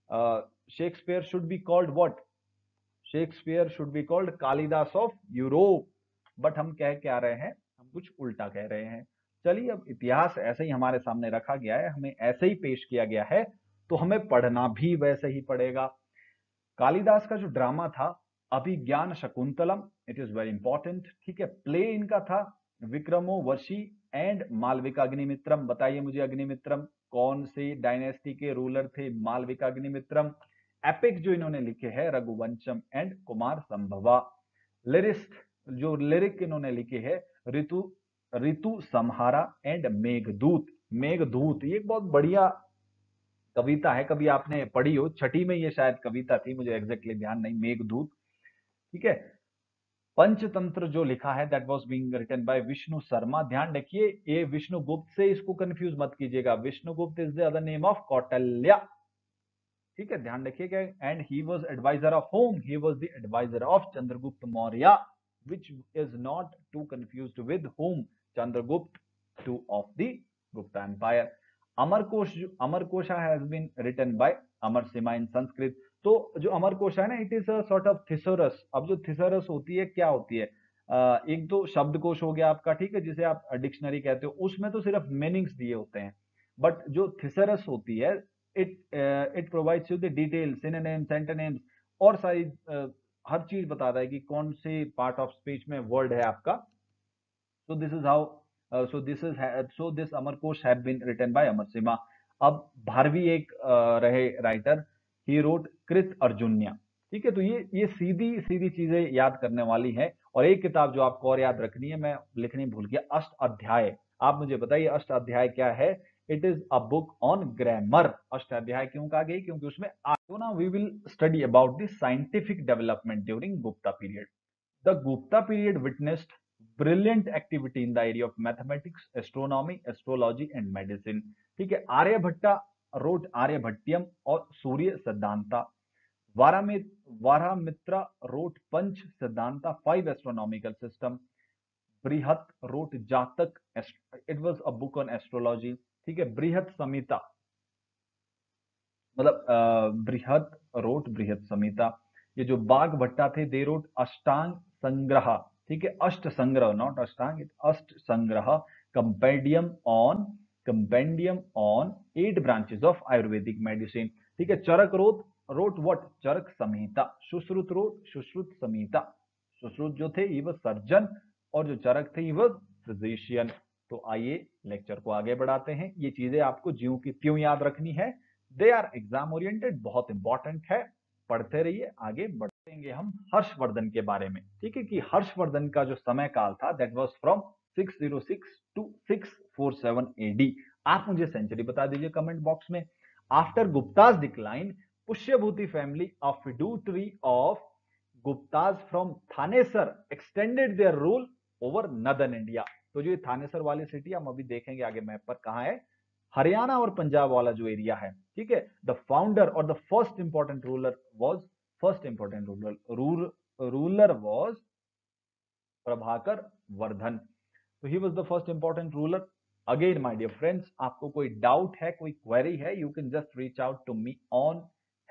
Shakespeare should be called what? Shakespeare should be called Kalidasa of Europe, but हम कह क्या रहे हैं, हम कुछ उल्टा कह रहे हैं। चलिए, अब इतिहास ऐसे ही हमारे सामने रखा गया है, हमें ऐसे ही पेश किया गया है, तो हमें पढ़ना भी वैसे ही पड़ेगा। कालिदास का जो ड्रामा था Abhijnana Shakuntalam, it is very important, ठीक है। प्ले इनका था विक्रमो वर्षी एंड मालविका अग्निमित्रम। बताइए मुझे, अग्निमित्रम कौन से डायनेस्टी के रूलर थे? मालविका अग्निमित्रम। एपिक जो इन्होंने लिखे हैं रघुवंशम एंड कुमार संभवा। लिरिस्ट जो लिरिक इन्होंने लिखे हैं ऋतु ऋतु संहारा एंड मेघदूत। मेघदूत ये बहुत बढ़िया कविता है, कभी आपने पढ़ी हो, छठी में ये शायद कविता थी, मुझे एग्जैक्टली ध्यान नहीं। मेघदूत, ठीक है। पंचतंत्र जो लिखा है that was being written by Vishnu Sharma. ध्यान रखिए, ये विष्णुगुप्त से इसको कंफ्यूज मत कीजिएगा। Vishnugupta is the other name of Kautilya, ठीक है, ध्यान रखिएगा। And he was adviser of whom? He was the adviser of Chandragupta Maurya, which is not too confused with whom? Chandragupta II of the Gupta Empire. Amarakosha has been written by Amarasimha in Sanskrit. तो जो अमरकोशा है ना, it is a sort of thesaurus. अब जो thesaurus होती है, क्या होती है? एक तो शब्दकोश हो गया आपका, ठीक है, जिसे आप डिक्शनरी कहते हो, उसमें तो सिर्फ मीनिंग्स दिए होते हैं। बट जो थिसोरस होती है, it provides you the detail, synonyms, antonyms और सारी हर चीज बताता है कि कौन से पार्ट ऑफ स्पीच में वर्ड है आपका। So this is how so this Amarakosha have been written by Amarasimha. अब भारवी एक रहे राइटर, ही रोट कृत अर्जुन्या, ठीक है। तो ये सीधी सीधी चीजें याद करने वाली है। और एक किताब जो आपको और याद रखनी है, मैं लिखनी भूल गया, अष्ट अध्याय। आप मुझे बताइए अष्ट अध्याय क्या है? It is a book on grammar. Ashtadhyayi क्यों कहा गई? क्योंकि उसमें ना we will study about the scientific development during Gupta period. The Gupta period witnessed brilliant activity in the area of mathematics, astronomy, astrology and medicine, ठीक है। आर्यभट्टा wrote आर्यभट्टियम और सूर्य Siddhanta. वारामित्रा wrote पंच Siddhanta, 5 astronomical system। बृहत wrote जातक, it was a book on astrology, ठीक है। बृहत संहिता मतलब बृहत रोट बृहत संहिता। ये जो बाघ भट्टा थे, दे रोट अष्टांग संग्रह, ठीक है, अष्ट संग्रह, not Ashtanga, Ashta Sangraha. Compendium on 8 branches of Ayurvedic medicine, ठीक है। Charaka wrote what? Charaka Samhita. Sushruta wrote Sushruta Samhita. Sushruta जो थे ये वो सर्जन, और जो चरक थे ये वो फिजिशियन। तो आइए लेक्चर को आगे बढ़ाते हैं। ये चीजें आपको ज्यों की त्यों याद रखनी है, दे आर एग्जाम ओरिएंटेड, बहुत इंपॉर्टेंट है, पढ़ते रहिए। आगे बढ़ेंगे हम हर्षवर्धन के बारे में, ठीक है, कि हर्षवर्धन का जो समय काल था दैट वाज फ्रॉम 606 टू 647 एडी। आप मुझे सेंचुरी बता दीजिए कमेंट बॉक्स में। After Guptas decline, Pushyabhuti family of feudatory of Guptas from Thanesar extended their rule over northern India. तो जो थानेसर वाली सिटी हम अभी देखेंगे आगे मैप पर कहां है, हरियाणा और पंजाब वाला जो एरिया है, ठीक है। द फाउंडर और the first important ruler was Prabhakar Vardhan. तो he was the first important ruler. Again my dear friends, आपको कोई डाउट है, कोई क्वेरी है, you can just reach out to me on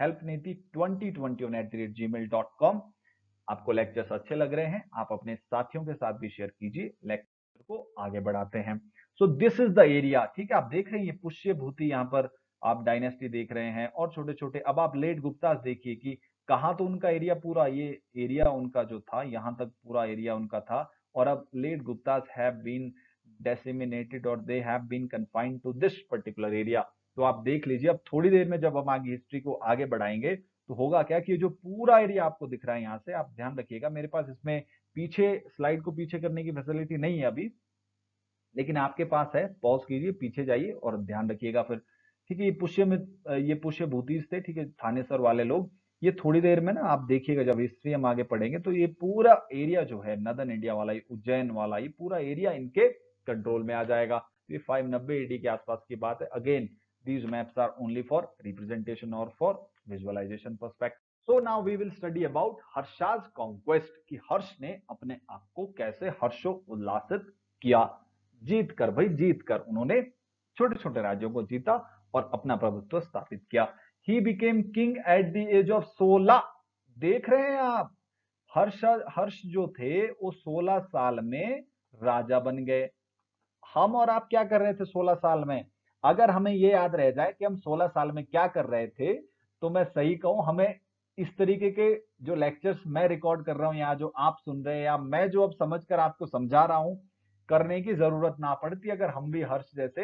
helpniti2020@gmail.com। आपको लेक्चर्स अच्छे लग रहे हैं, आप अपने साथियों के साथ भी शेयर कीजिए। लेक्चर को आगे बढ़ाते हैं। So this is the area, ठीक है। आप देख रहे हैं ये पुष्यभूति, यहाँ पर आप डायनेस्टी देख रहे हैं और छोटे छोटे। अब आप लेट गुप्ता देखिए कि कहाँ तो उनका एरिया पूरा, ये एरिया उनका जो था यहाँ तक पूरा एरिया उनका था, और अब late Guptas have been disseminated और they have been confined to this particular area. तो आप देख लीजिए, अब थोड़ी देर में जब हम आगे हिस्ट्री को आगे बढ़ाएंगे तो होगा क्या कि जो पूरा एरिया आपको दिख रहा है यहाँ से, आप ध्यान रखिएगा, मेरे पास इसमें पीछे स्लाइड को पीछे करने की फैसिलिटी नहीं है अभी, लेकिन आपके पास है, पॉज कीजिए, पीछे जाइए और ध्यान रखिएगा फिर, ठीक है। ये पुष्य भूतीस थे, ठीक है, थानेसर वाले लोग। ये थोड़ी देर में ना आप देखिएगा, जब हिस्ट्री हम आगे पढ़ेंगे तो ये पूरा एरिया जो है नदर्न इंडिया वाला, ये उज्जैन वाला, ये पूरा एरिया इनके कंट्रोल में आ जाएगा। ये 590 एडी के आसपास की बात है। Again these maps are only for representation और for visualisation perspective. So now we will study about Harsha's conquest, कि हर्ष ने अपने आप को कैसे हर्षो उल्लासित किया। जीत कर भाई, जीत कर उन्होंने छोटे छोटे राज्यों को जीता और अपना प्रभुत्व स्थापित किया। He became king at the age of 16। देख रहे हैं आप, हर्ष हर्ष जो थे वो 16 साल में राजा बन गए। हम और आप क्या कर रहे थे 16 साल में? अगर हमें ये याद रह जाए कि हम 16 साल में क्या कर रहे थे, तो मैं सही कहूं, हमें इस तरीके के जो लेक्चर्स मैं रिकॉर्ड कर रहा हूं या जो आप सुन रहे हैं या मैं जो अब समझकर आपको समझा रहा हूं, करने की जरूरत ना पड़ती अगर हम भी हर्ष जैसे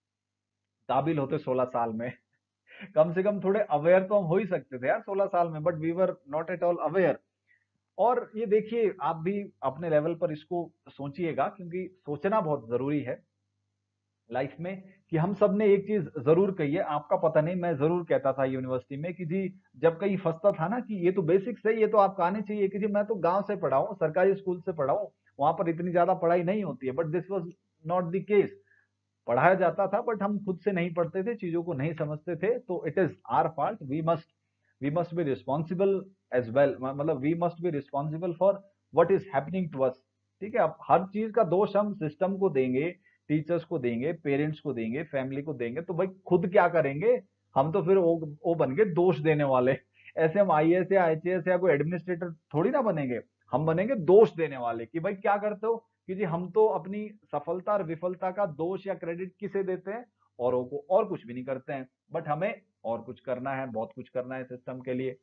काबिल होते 16 साल में। कम से कम थोड़े अवेयर तो हम हो ही सकते थे यार 16 साल में, but we were not at all aware. और ये देखिए, आप भी अपने लेवल पर इसको सोचिएगा, क्योंकि सोचना बहुत जरूरी है लाइफ में। कि हम सब ने एक चीज जरूर कही है, आपका पता नहीं, मैं जरूर कहता था यूनिवर्सिटी में कि जी, जब कहीं फंसता था ना कि ये तो बेसिक्स है, ये तो आपको आने चाहिए, कि जी मैं तो गांव से पढ़ा हूँ, सरकारी स्कूल से पढ़ा हूँ, वहां पर इतनी ज्यादा पढ़ाई नहीं होती है। But this was not the case. पढ़ाया जाता था बट हम खुद से नहीं पढ़ते थे, चीजों को नहीं समझते थे। तो it is our fault, we must be responsible as well, मतलब we must be responsible for what is happening to us. ठीक है, अब हर चीज का दोष हम सिस्टम को देंगे, टीचर्स को देंगे, पेरेंट्स को देंगे, फैमिली को देंगे, तो भाई खुद क्या करेंगे? हम तो फिर वो बन गए दोष देने वाले। ऐसे हम आईएएस या आईपीएस या कोई एडमिनिस्ट्रेटर थोड़ी ना बनेंगे, हम बनेंगे दोष देने वाले कि भाई क्या करते हो, कि जी हम तो अपनी सफलता और विफलता का दोष या क्रेडिट किसे देते हैं? औरों को, और कुछ भी नहीं करते हैं। बट हमें और कुछ करना है, बहुत कुछ करना है सिस्टम के लिए।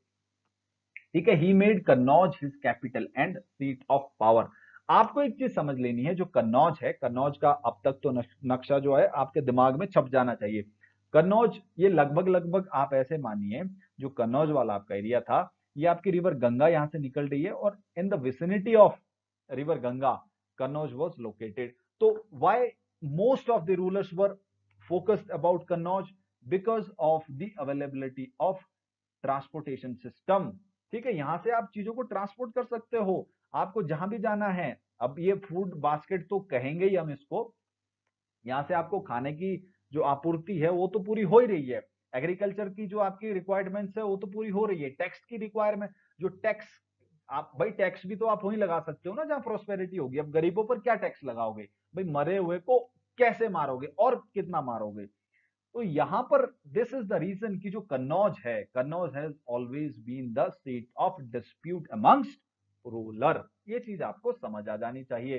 ठीक है, he made Kannauj his capital and seat of power. आपको एक चीज समझ लेनी है, जो कन्नौज है, कन्नौज का अब तक तो नक्शा जो है आपके दिमाग में छप जाना चाहिए। कन्नौज ये लगभग लगभग आप ऐसे मानिए, जो कन्नौज वाला आपका एरिया था, ये आपकी रिवर गंगा यहां से निकल रही है, और in the vicinity of river Ganga Kannauj was located. तो why most of the rulers were focused about Kannauj? Because of the availability of transportation system. ठीक है, यहां से आप चीजों को ट्रांसपोर्ट कर सकते हो, आपको जहां भी जाना है। अब ये फूड बास्केट तो कहेंगे ही हम इसको, यहाँ से आपको खाने की जो आपूर्ति है वो तो पूरी हो ही रही है, एग्रीकल्चर की जो आपकी रिक्वायरमेंट्स है वो तो पूरी हो रही है, टैक्स की रिक्वायरमेंट, जो टैक्स, आप भाई टैक्स भी तो आप वहीं लगा सकते हो ना जहां प्रोस्पेरिटी होगी। अब गरीबों पर क्या टैक्स लगाओगे? भाई मरे हुए को कैसे मारोगे और कितना मारोगे? तो यहां पर दिस इज द रीजन कि जो कन्नौज है, Kannauj has always been the seat of dispute amongst ruler. ये चीज आपको समझ आ जानी चाहिए।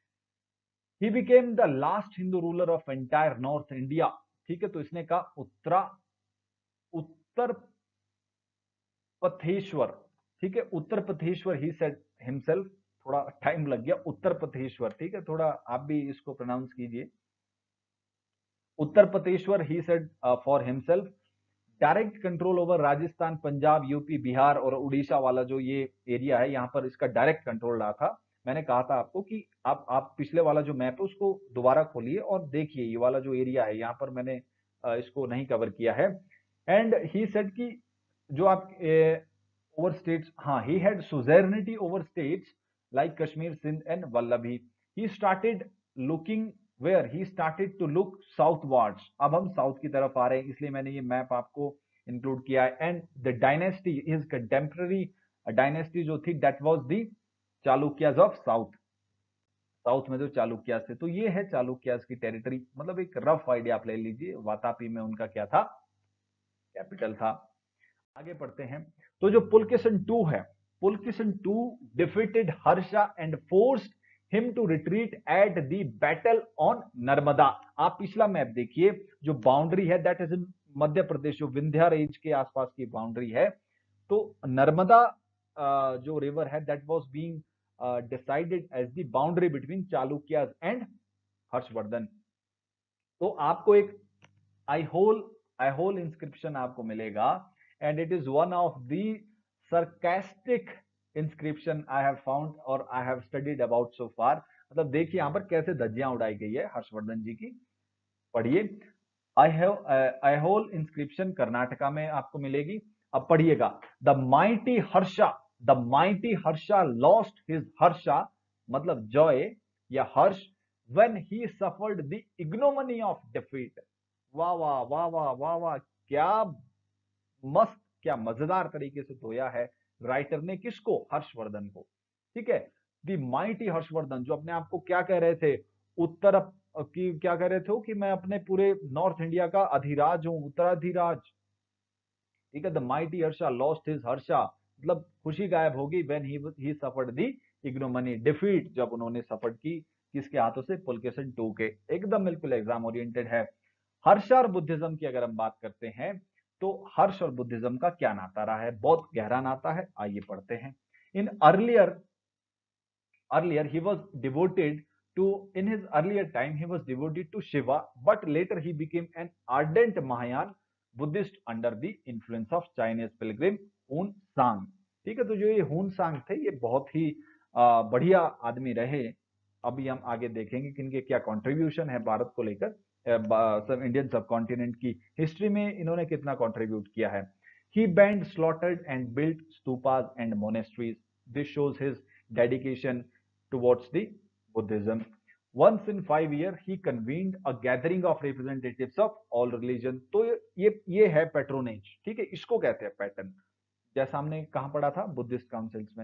He became the last Hindu ruler of entire north India. ठीक है, तो इसने कहा उत्तर पथेश्वर। ठीक है, Uttarapatheshwar, he said himself, थोड़ा टाइम लग गया, उत्तर पथेश्वर। ठीक है, थोड़ा आप भी इसको प्रोनाउंस कीजिए, Uttarapatheshwar, he said for himself. Direct control over Rajasthan, Punjab, UP, Bihar और उड़ीसा वाला जो ये एरिया है, यहाँ पर इसका डायरेक्ट कंट्रोल रहा था। मैंने कहा था आपको कि आप पिछले वाला जो मैप है उसको दोबारा खोलिए और देखिए, ये वाला जो एरिया है यहाँ पर मैंने इसको नहीं कवर किया है। एंड ही सेड कि जो आप ओवर स्टेट्स, हाँ, he had suzerainty over states like Kashmir, Sindh and Vallabhi. He started looking where, he started to look southwards. अब हम साउथ की तरफ आ रहे हैं, इसलिए मैंने ये मैप आपको इंक्लूड किया है। And the dynasty, his contemporary dynasty जो थी, that was the Chalukyas of south. South में जो चालुक्यास थे, तो ये है चालुक्यास की टेरिटरी। मतलब एक रफ आइडिया आप ले लीजिए, वातापी में उनका क्या था, कैपिटल था। आगे पढ़ते हैं। तो जो पुलकेशन टू है, Pulakeshin two defeated Harsha and forced him to retreat at the battle on Narmada. आप पिछला मैप देखिए, जो बाउंड्री है that is in Madhya Pradesh, जो विंध्या रेंज के आसपास की बाउंड्री है। तो नर्मदा जो रिवर है that was being decided as the boundary between Chalukyas and Harshavardhana. तो आपको एक आई होल इंस्क्रिप्शन आपको मिलेगा, and it is one of the sarcastic inscription I have found और I have studied about so far। मतलब देखिए यहां पर कैसे धज्जियां उड़ाई गई है हर्षवर्धन जी की। पढ़िए, आई होल इंस्क्रिप्शन कर्नाटका में आपको मिलेगी। अब पढ़िएगा, the mighty Harsha lost his Harsha, मतलब जॉय या हर्ष, when he suffered the ignominy of defeat. वाह वाह वाह वाह वाह वाह, क्या मस्त, क्या मजेदार तरीके से धोया है राइटर ने, किसको? हर्षवर्धन को। ठीक है, दी माइटी हर्षवर्धन, जो अपने आप को क्या कह रहे थे, उत्तर की क्या कह रहे थे कि मैं अपने पूरे नॉर्थ इंडिया का अधिराज हूं, उत्तराधिराज। ठीक है, the mighty Harsha lost his Harsha, मतलब खुशी गायब होगी, when he suffered the ignominy, defeat जब उन्होंने सफर की किसके हाथों से, पुलकेशिन II के। एकदम बिल्कुल एग्जाम ओरिएंटेड है। हर्ष और बुद्धिज्म की अगर हम बात करते हैं तो हर्ष और बुद्धिज्म का क्या नाता रहा है, बहुत गहरा नाता है, आइए पढ़ते हैं। इन earlier he was devoted to in his earlier time he was devoted to Shiva, but later he became an ardent Mahayana Buddhist under the influence of Chinese pilgrim Hun Sang। ठीक है, तो जो ये हुन सांग थे ये बहुत ही बढ़िया आदमी रहे। अभी हम आगे देखेंगे कि इनके क्या कंट्रीब्यूशन है भारत को लेकर, सब इंडियन सब कॉन्टिनेंट की हिस्ट्री में इन्होंने कितना कंट्रीब्यूट किया है। He banned, slaughtered and built stupas and monasteries. This shows his dedication towards the Buddhism. Once in 5 years, he convened a gathering of representatives of all religion. तो ये है पैट्रोनेज, ठीक है, इसको कहते हैं पैटर्न। जैसा हमने कहाँ पढ़ा था बुद्धिस्ट काउंसिल्स में,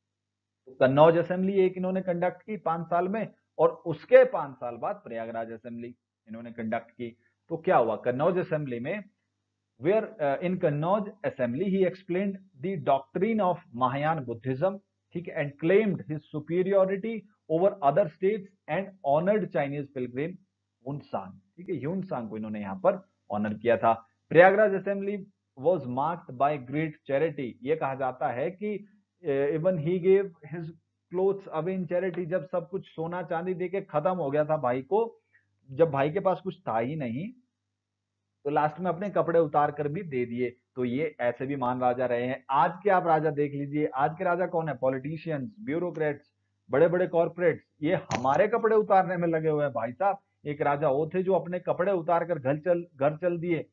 तो कन्नौज असेंबली एक इन्होंने कंडक्ट की 5 साल में, और उसके 5 साल बाद प्रयागराज असेंबली इन्होंने कंडक्ट की। तो क्या हुआ कन्नौज असेंबली में, where in Kannauj assembly he explained the doctrine of Mahayana Buddhism, ठीक है, and claimed his superiority over other states and honored Chinese pilgrim Yun Sang, ठीक है, ह्यून सांग को इन्होंने यहाँ पर ऑनर किया था। Prayagraj assembly was marked by great charity, ये कहा जाता है कि even he gave his clothes away in charity, जब सब कुछ सोना चांदी देके खत्म हो गया था भाई को, जब भाई के पास कुछ था ही नहीं तो लास्ट में अपने कपड़े उतार कर भी दे दिए। तो ये ऐसे भी महान राजा रहे हैं। आज के आप राजा देख लीजिए, आज के राजा कौन है, पॉलिटिशियंस, ब्यूरोक्रेट्स, बड़े बड़े कॉर्पोरेट्स, ये हमारे कपड़े उतारने में लगे हुए हैं भाई साहब। एक राजा वो थे जो अपने कपड़े उतार कर घर चल दिए।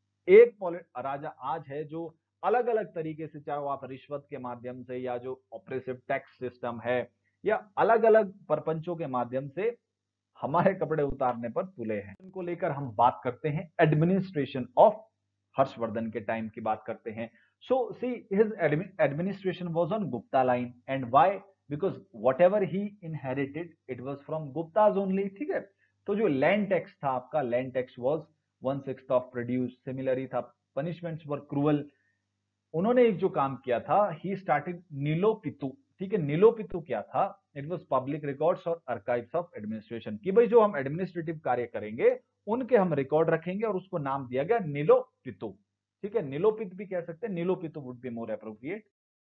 एक राजा आज है जो अलग अलग तरीके से, चाहे वो आप रिश्वत के माध्यम से या जो ऑपरेसिव टैक्स सिस्टम है या अलग अलग परपंचों के माध्यम से हमारे कपड़े उतारने पर तुले हैं। इनको लेकर हम बात करते हैं एडमिनिस्ट्रेशन ऑफ हर्षवर्धन के टाइम की बात करते हैं। So see his administration was on Gupta line, and why, because whatever he inherited it was from Guptas only, ठीक है। तो जो लैंड टैक्स था आपका, land tax was 1/6 of produce, similarly था, पनिशमेंट्स वर क्रूअल। उन्होंने एक जो काम किया था, ही स्टार्टेड नीलोपितु, ठीक है, नीलोपितु क्या था, इट वाज पब्लिक रिकॉर्ड्स और आर्काइव्स ऑफ एडमिनिस्ट्रेशन, कि भाई जो हम एडमिनिस्ट्रेटिव कार्य करेंगे उनके हम रिकॉर्ड रखेंगे, और उसको नाम दिया गया नीलोपितु, ठीक है, नीलोपित भी कह सकते हैं, Nilopitu would be more appropriate.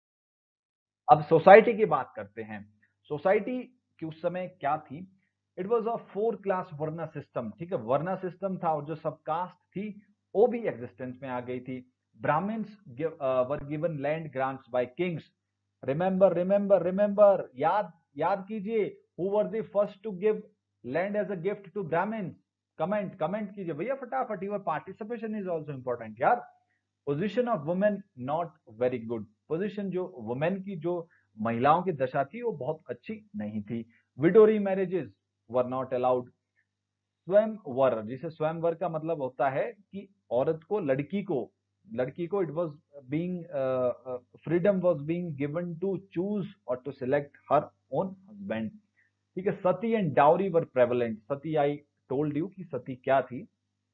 अब सोसाइटी की बात करते हैं। सोसाइटी की उस समय क्या थी, it was a 4 class varna system, ठीक है, वर्ना सिस्टम था, और जो सब कास्ट थी वो भी एग्जिस्टेंस में आ गई थी। Brahmins were given land grants by kings, remember, याद कीजिए, who were the first to give land as a gift to Brahmins. Comment कीजिए भैया फटाफट, your participation is also important यार। Position of women not very good, position जो women की, जो महिलाओं की दशा थी वो बहुत अच्छी नहीं थी। विडोरी marriages were not allowed. Swayamvara, जिसे स्वयंवर का मतलब होता है कि औरत को, लड़की को it was being freedom was being given to choose और to select her own husband, ठीक है। Sati and dowry were prevalent. Sati, I told you कि सती क्या थी,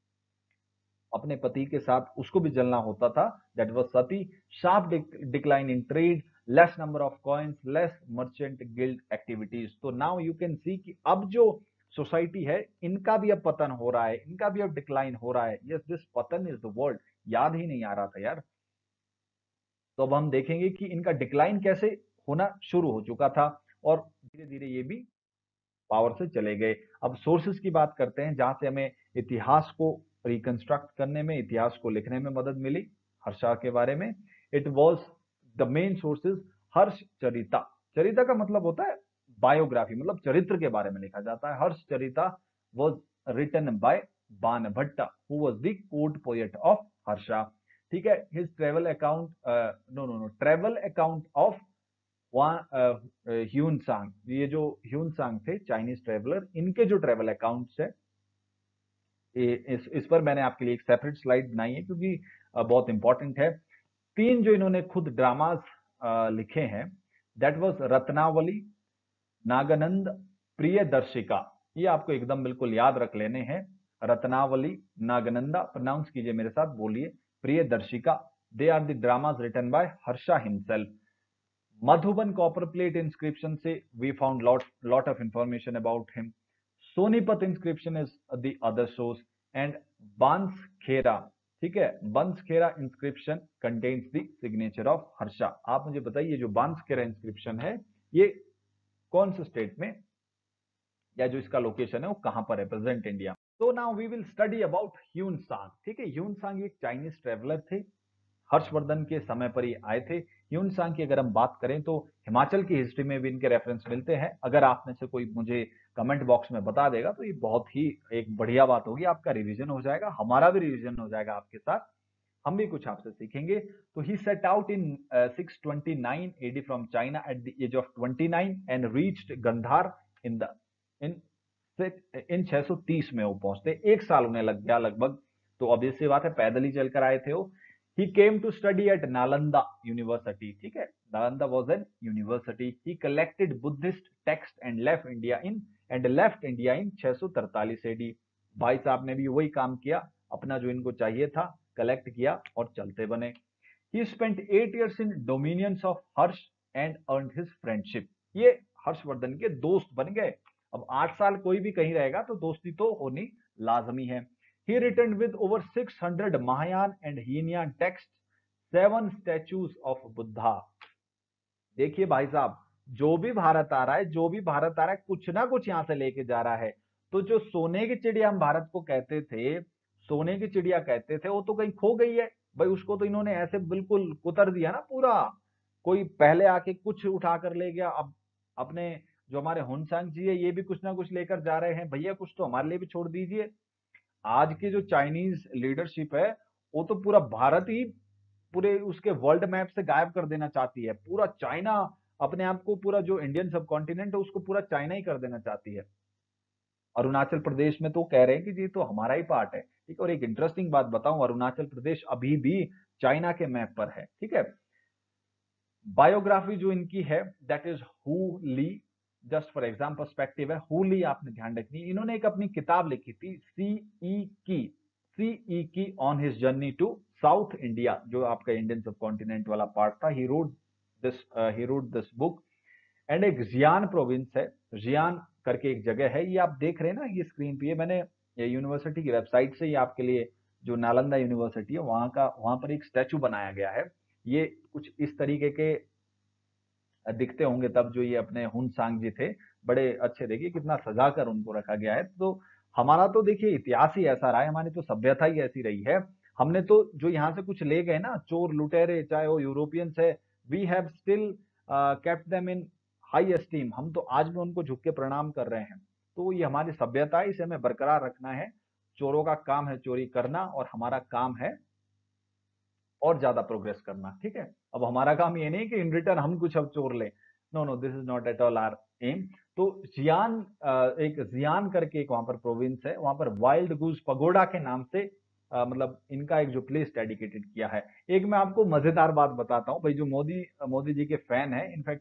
अपने पति के साथ उसको भी जलना होता था, that was sati. Sharp decline in trade, less number of coins, less merchant guild activities. तो नाउ यू कैन सी कि अब जो सोसाइटी है इनका भी अब पतन हो रहा है, इनका भी अब डिक्लाइन हो रहा है। यस, दिस पतन इज द वर्ड, याद ही नहीं आ रहा था यार। तो अब हम देखेंगे कि इनका डिक्लाइन कैसे होना शुरू हो चुका था, और धीरे धीरे ये भी पावर से चले गए। अब सोर्सेस की बात करते हैं जहां से हमें इतिहास को रिकंस्ट्रक्ट करने में, इतिहास को लिखने में मदद मिली हर्षा के बारे में। It was the main sources Harsha Charita. Charita का मतलब होता है बायोग्राफी, मतलब चरित्र के बारे में लिखा जाता है। Harshacharita was written by Banabhatta, who was the court poet of Harsha, ठीक है। His travel account, travel account of Hiuen Tsang, ये जो ह्यून सांग थे चाइनीज ट्रेवलर, इनके जो ट्रेवल अकाउंट्स है, इस पर मैंने आपके लिए एक सेपरेट स्लाइड बनाई है क्योंकि बहुत इंपॉर्टेंट है। 3 जो इन्होंने खुद ड्रामास लिखे हैं, दैट वाज रत्नावली, नागानंद, प्रियदर्शिका। ये आपको एकदम बिल्कुल याद रख लेने हैं। रत्नावली, नागनंदा, प्रोनाउंस कीजिए मेरे साथ, बोलिए Priyadarshika. They are the dramas written by Harsha himself. Madhuban copper plate inscription से we found lot of information about him. Sonipat inscription is the other source. And Banskhera, ठीक है, Banskhera inscription contains the signature of Harsha. आप मुझे बताइए जो बांसखेड़ा इंस्क्रिप्शन है ये कौन से स्टेट में या जो इसका लोकेशन है वो कहां पर है प्रेजेंट इंडिया. तो now we will study about Hiuen Tsang. ठीक है, ह्यून सांग एक चाइनीज ट्रेवलर थे, हर्षवर्धन के समय पर ही आए थे. ह्यून सांग की अगर हम बात करें तो हिमाचल की हिस्ट्री में भी इनके रेफरेंस मिलते हैं. अगर आप में से कोई मुझे कमेंट बॉक्स में बता देगा तो ये बहुत ही एक बढ़िया बात होगी, आपका रिवीजन हो जाएगा, हमारा भी रिवीजन हो जाएगा आपके साथ, हम भी कुछ आपसे सीखेंगे. तो he set out in 629 AD from China at the age of 29 and reached Gandhara in the in in 630 में वो पहुंचते. एक साल उन्हें लग गया लगभग. तो ऑब्वियस सी बात है पैदल ही चलकर आए थे वो. He came to study at Nalanda University. ठीक है, Nalanda was an university. He collected Buddhist texts and left India in 643 AD. भाई साहब ने भी वही काम किया, अपना जो इनको चाहिए था कलेक्ट किया और चलते बने. He spent 8 years in dominions of Harsh and earned his friendship. ये हर्षवर्धन के दोस्त बन गए. अब 8 साल कोई भी कहीं रहेगा तो दोस्ती तो होनी लाजमी है. He returned with over 600 Mahayan and Heenan texts, 7 statues of Buddha. देखिए भाई साहब, जो भी भारत आ रहा है कुछ ना कुछ यहां से लेके जा रहा है. तो जो सोने की चिड़िया हम भारत को कहते थे, सोने की चिड़िया कहते थे, वो तो कहीं खो गई है भाई. उसको तो इन्होंने ऐसे बिल्कुल कुतर दिया ना पूरा. कोई पहले आके कुछ उठा कर ले गया, अब अपने जो हमारे हुनसांग जी है ये भी कुछ ना कुछ लेकर जा रहे हैं. भैया कुछ तो हमारे लिए भी छोड़ दीजिए. आज की जो चाइनीज लीडरशिप है वो तो पूरा भारत ही पूरे उसके वर्ल्ड मैप से गायब कर देना चाहती है. पूरा चाइना अपने आप को, पूरा जो इंडियन सब कॉन्टिनेंट है उसको पूरा चाइना ही कर देना चाहती है. अरुणाचल प्रदेश में तो कह रहे हैं कि जी तो हमारा ही पार्ट है. ठीक है, और एक इंटरेस्टिंग बात बताऊं, अरुणाचल प्रदेश अभी भी चाइना के मैप पर है. ठीक है, बायोग्राफी जो इनकी है that is Hui Li. Just for exam perspective है, हु ली आपने ध्यान रखनी. इन्होंने एक अपनी किताब लिखी थी सीई की on his journey to South India, जो आपका इंडियन सब कॉन्टिनेंट वाला पार्ट था. He wrote this book. And एक जियान प्रोविंस है, जियान करके एक जगह है, ये आप देख रहे हैं ना ये स्क्रीन पे. ये मैंने यूनिवर्सिटी की वेबसाइट से ही आपके लिए, जो नालंदा यूनिवर्सिटी है वहां पर एक स्टैचू बनाया गया है. ये कुछ इस तरीके के दिखते होंगे तब जो ये अपने हुन सांग जी थे, बड़े अच्छे. देखिए कितना सजा कर उनको रखा गया है. तो हमारा तो देखिए इतिहास ही ऐसा रहा है, हमारी तो सभ्यता ही ऐसी रही है. हमने तो जो यहाँ से कुछ ले गए ना चोर लुटेरे, चाहे वो यूरोपियंस है, we have still kept them in high esteem. हम तो आज भी उनको झुक के प्रणाम कर रहे हैं. तो ये हमारी सभ्यता है, इसे हमें बरकरार रखना है. चोरों का काम है चोरी करना और हमारा काम है और ज्यादा प्रोग्रेस करना. ठीक है, अब हमारा काम ये नहीं कि इन रिटर्न हम कुछ अब चोर ले. No no, this is not at all R M. तो जियान, एक जियान करके एक वहां पर प्रोविंस है, वहां पर वाइल्ड गूज पगोडा के नाम से मतलब इनका एक जो प्लेस डेडिकेटेड किया है. एक मैं आपको मजेदार बात बताता हूँ भाई, जो मोदी जी के फैन है, in fact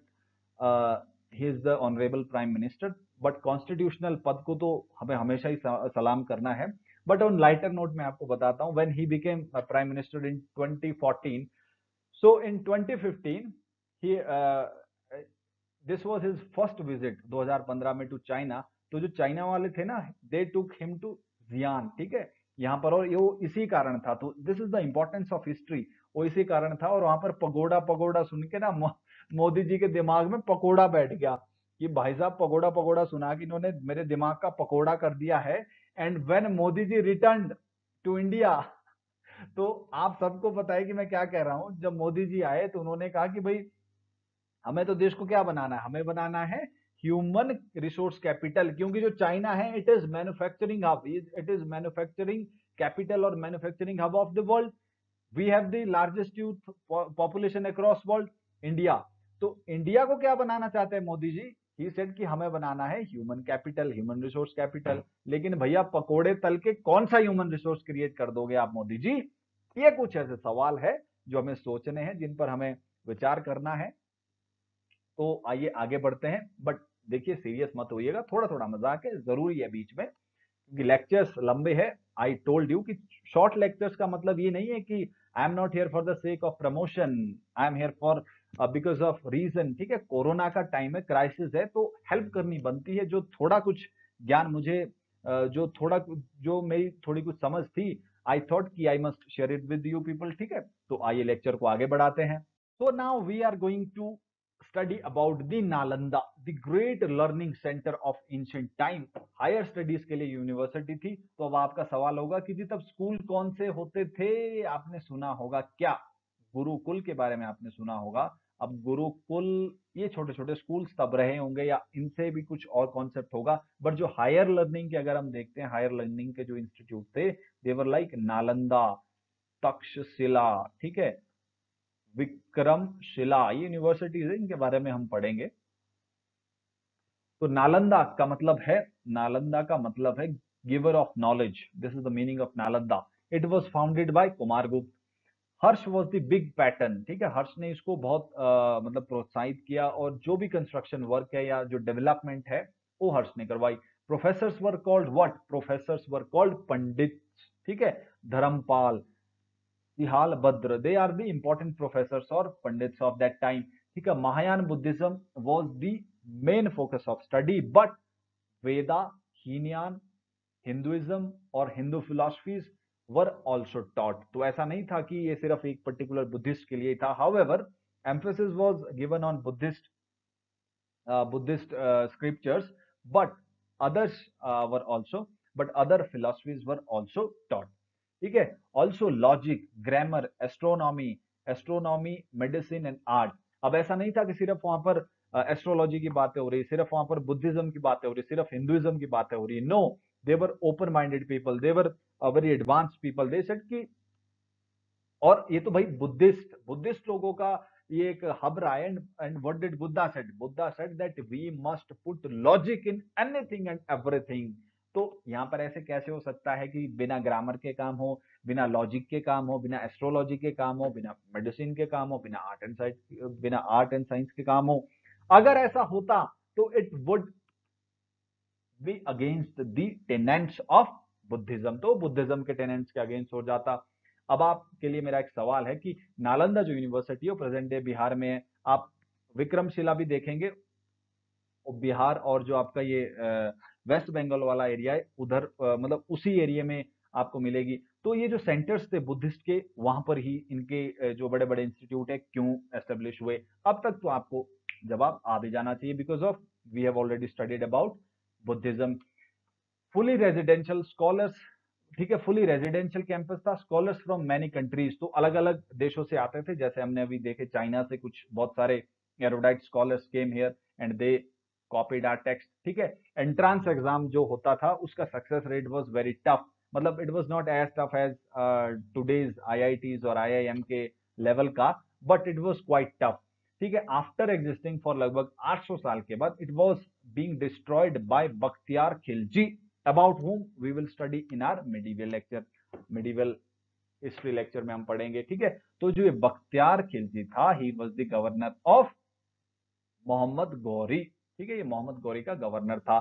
he is the honourable prime minister, but constitutional पद को तो हमें हमेशा ही सलाम करना है. बट ऑन लाइटर नोट मैं आपको बताता हूँ, when he became prime minister in 2014, so in 2015 he this was his first visit 2015 में टू चाइना. तो जो चाइना वाले थे ना, दे टुक हिम टू जियान. ठीक है, यहाँ पर, और ये वो इसी कारण था. तो this is the importance of history, वो इसी कारण था. और वहां पर पगोडा पगोडा सुन के ना मोदी जी के दिमाग में पकोड़ा बैठ गया कि भाई साहब पगोड़ा पगोड़ा सुना कि इन्होंने मेरे दिमाग का पकोड़ा कर दिया है. And when Modi ji return to India, तो आप सबको पता है कि मैं क्या कह रहा हूं. जब मोदी जी आए तो उन्होंने कहा कि भाई हमें तो देश को क्या बनाना है, हमें बनाना है ह्यूमन रिसोर्स कैपिटल. क्योंकि जो चाइना है it is manufacturing hub, it is manufacturing capital और manufacturing hub of the world. We have the largest youth population across world, India. तो इंडिया को क्या बनाना चाहते हैं मोदी जी? ही सेड कि हमें बनाना है human capital, human resource capital. लेकिन भैया पकोड़े तल के कौन सा ह्यूमन रिसोर्स क्रिएट कर दोगे आप मोदी जी? ये कुछ ऐसे सवाल है जो हमें सोचने हैं, जिन पर हमें विचार करना है. तो आइए आगे बढ़ते हैं. बट देखिए सीरियस मत होइएगा, थोड़ा थोड़ा मजाक है, जरूरी है बीच में, क्योंकि लेक्चर्स लंबे हैं. आई टोल्ड यू कि शॉर्ट लेक्चर्स का मतलब ये नहीं है कि I am not here for the sake of promotion, I am here for because of reason. ठीक है, कोरोना का टाइम है, क्राइसिस है, तो हेल्प करनी बनती है। जो थोड़ा कुछ ज्ञान मुझे जो मेरी थोड़ी कुछ समझ थी, आई थॉट कि I must share it with you people. ठीक है, तो आइए लेक्चर को आगे बढ़ाते हैं। So now we are going to study about the Nalanda, the great learning center of ancient time. Higher studies के लिए यूनिवर्सिटी थी। तो अब आपका सवाल होगा कि जी तब स्कूल कौन से होते थे? आपने सुना होगा क्या? गुरुकुल के बारे में आपने सुना होगा। अब गुरुकुल, ये छोटे छोटे स्कूल्स तब रहे होंगे या इनसे भी कुछ और कॉन्सेप्ट होगा, बट जो हायर लर्निंग के अगर हम देखते हैं, हायर लर्निंग के जो इंस्टीट्यूट थे, देवर लाइक नालंदा, तक्षशिला, ठीक है, विक्रमशिला, ये यूनिवर्सिटीज है, इनके बारे में हम पढ़ेंगे। तो नालंदा का मतलब है, नालंदा का मतलब है giver of knowledge. This is the meaning of Nalanda. It was founded by Kumaragupta. Harsha was the big patron. ठीक है, हर्ष ने इसको बहुत मतलब प्रोत्साहित किया, और जो भी कंस्ट्रक्शन वर्क है या जो डेवलपमेंट है वो हर्ष ने करवाई। Professors were called what? Professors were called pandit. ठीक है, धर्मपाल, तिहाल भद्र, they are the important professors और पंडित्स ऑफ दैट टाइम। ठीक है, Mahayana Buddhism was the main focus of study, but Veda, Hinayana, Hinduism और Hindu philosophies were also taught. तो ऐसा नहीं था कि ये सिर्फ एक पर्टिकुलर बुद्धिस्ट के लिए था। However, emphasis was given on Buddhist scriptures, but others were also, but other philosophies were also taught. ठीक है, also logic, grammar, astronomy, medicine and art. अब ऐसा नहीं था कि सिर्फ वहां पर एस्ट्रोलॉजी की बातें हो रही, सिर्फ वहां पर बुद्धिज्म की बातें हो रही, सिर्फ हिंदुइज्म की बातें हो रही। No, they were open minded people, they were very advance people. They said कि, और ये तो भाई बुद्धिस्ट बुद्धिस्ट लोगों का ये एक हब रहा है। And what did Buddha said? Buddha said that we must put logic in anything and everything. तो यहाँ पर ऐसे कैसे हो सकता है कि बिना ग्रामर के काम हो, बिना लॉजिक के काम हो, बिना एस्ट्रोलॉजी के काम हो, बिना मेडिसिन के काम हो, बिना आर्ट एंड साइंस के काम हो? अगर ऐसा होता तो it would be against the tenets of Buddhism, तो बुद्धिज्म के टेनेंट्स के अगेंस्ट हो जाता। अब आपके लिए मेरा एक सवाल है कि नालंदा जो यूनिवर्सिटी है प्रेजेंट डे बिहार में है। आप विक्रमशिला भी देखेंगे, बिहार और जो आपका ये वेस्ट बंगाल वाला एरिया है उधर मतलब उसी एरिया में आपको मिलेगी। तो ये जो सेंटर्स थे बुद्धिस्ट के, वहां पर ही इनके जो बड़े बड़े इंस्टीट्यूट है क्यों एस्टेब्लिश हुए, अब तक तो आपको जवाब आ भी जाना चाहिए, because of we have already studied about Buddhism. Fully residential scholars, ठीक है, फुली रेजिडेंशियल कैंपस था। स्कॉलर्स फ्रॉम मैनी कंट्रीज, तो अलग अलग देशों से आते थे, जैसे हमने अभी देखे चाइना से कुछ बहुत सारे erudite scholars came here and they copied our text. ठीक है, एंट्रांस एग्जाम जो होता था उसका success rate was very tough, मतलब it was not as tough as today's IITs और आईआईएम के लेवल का, but it was quite tough. ठीक है, आफ्टर एग्जिस्टिंग फॉर लगभग 800 साल के बाद it was being destroyed by Bakhtiyar Khilji, about whom we will study in our medieval lecture, medieval history lecture में हम पढ़ेंगे। ठीक है, तो जो ये बख्तियार खिलजी था, he was the governor of Mohammad Ghori. ठीक है, ये मोहम्मद गौरी का गवर्नर था।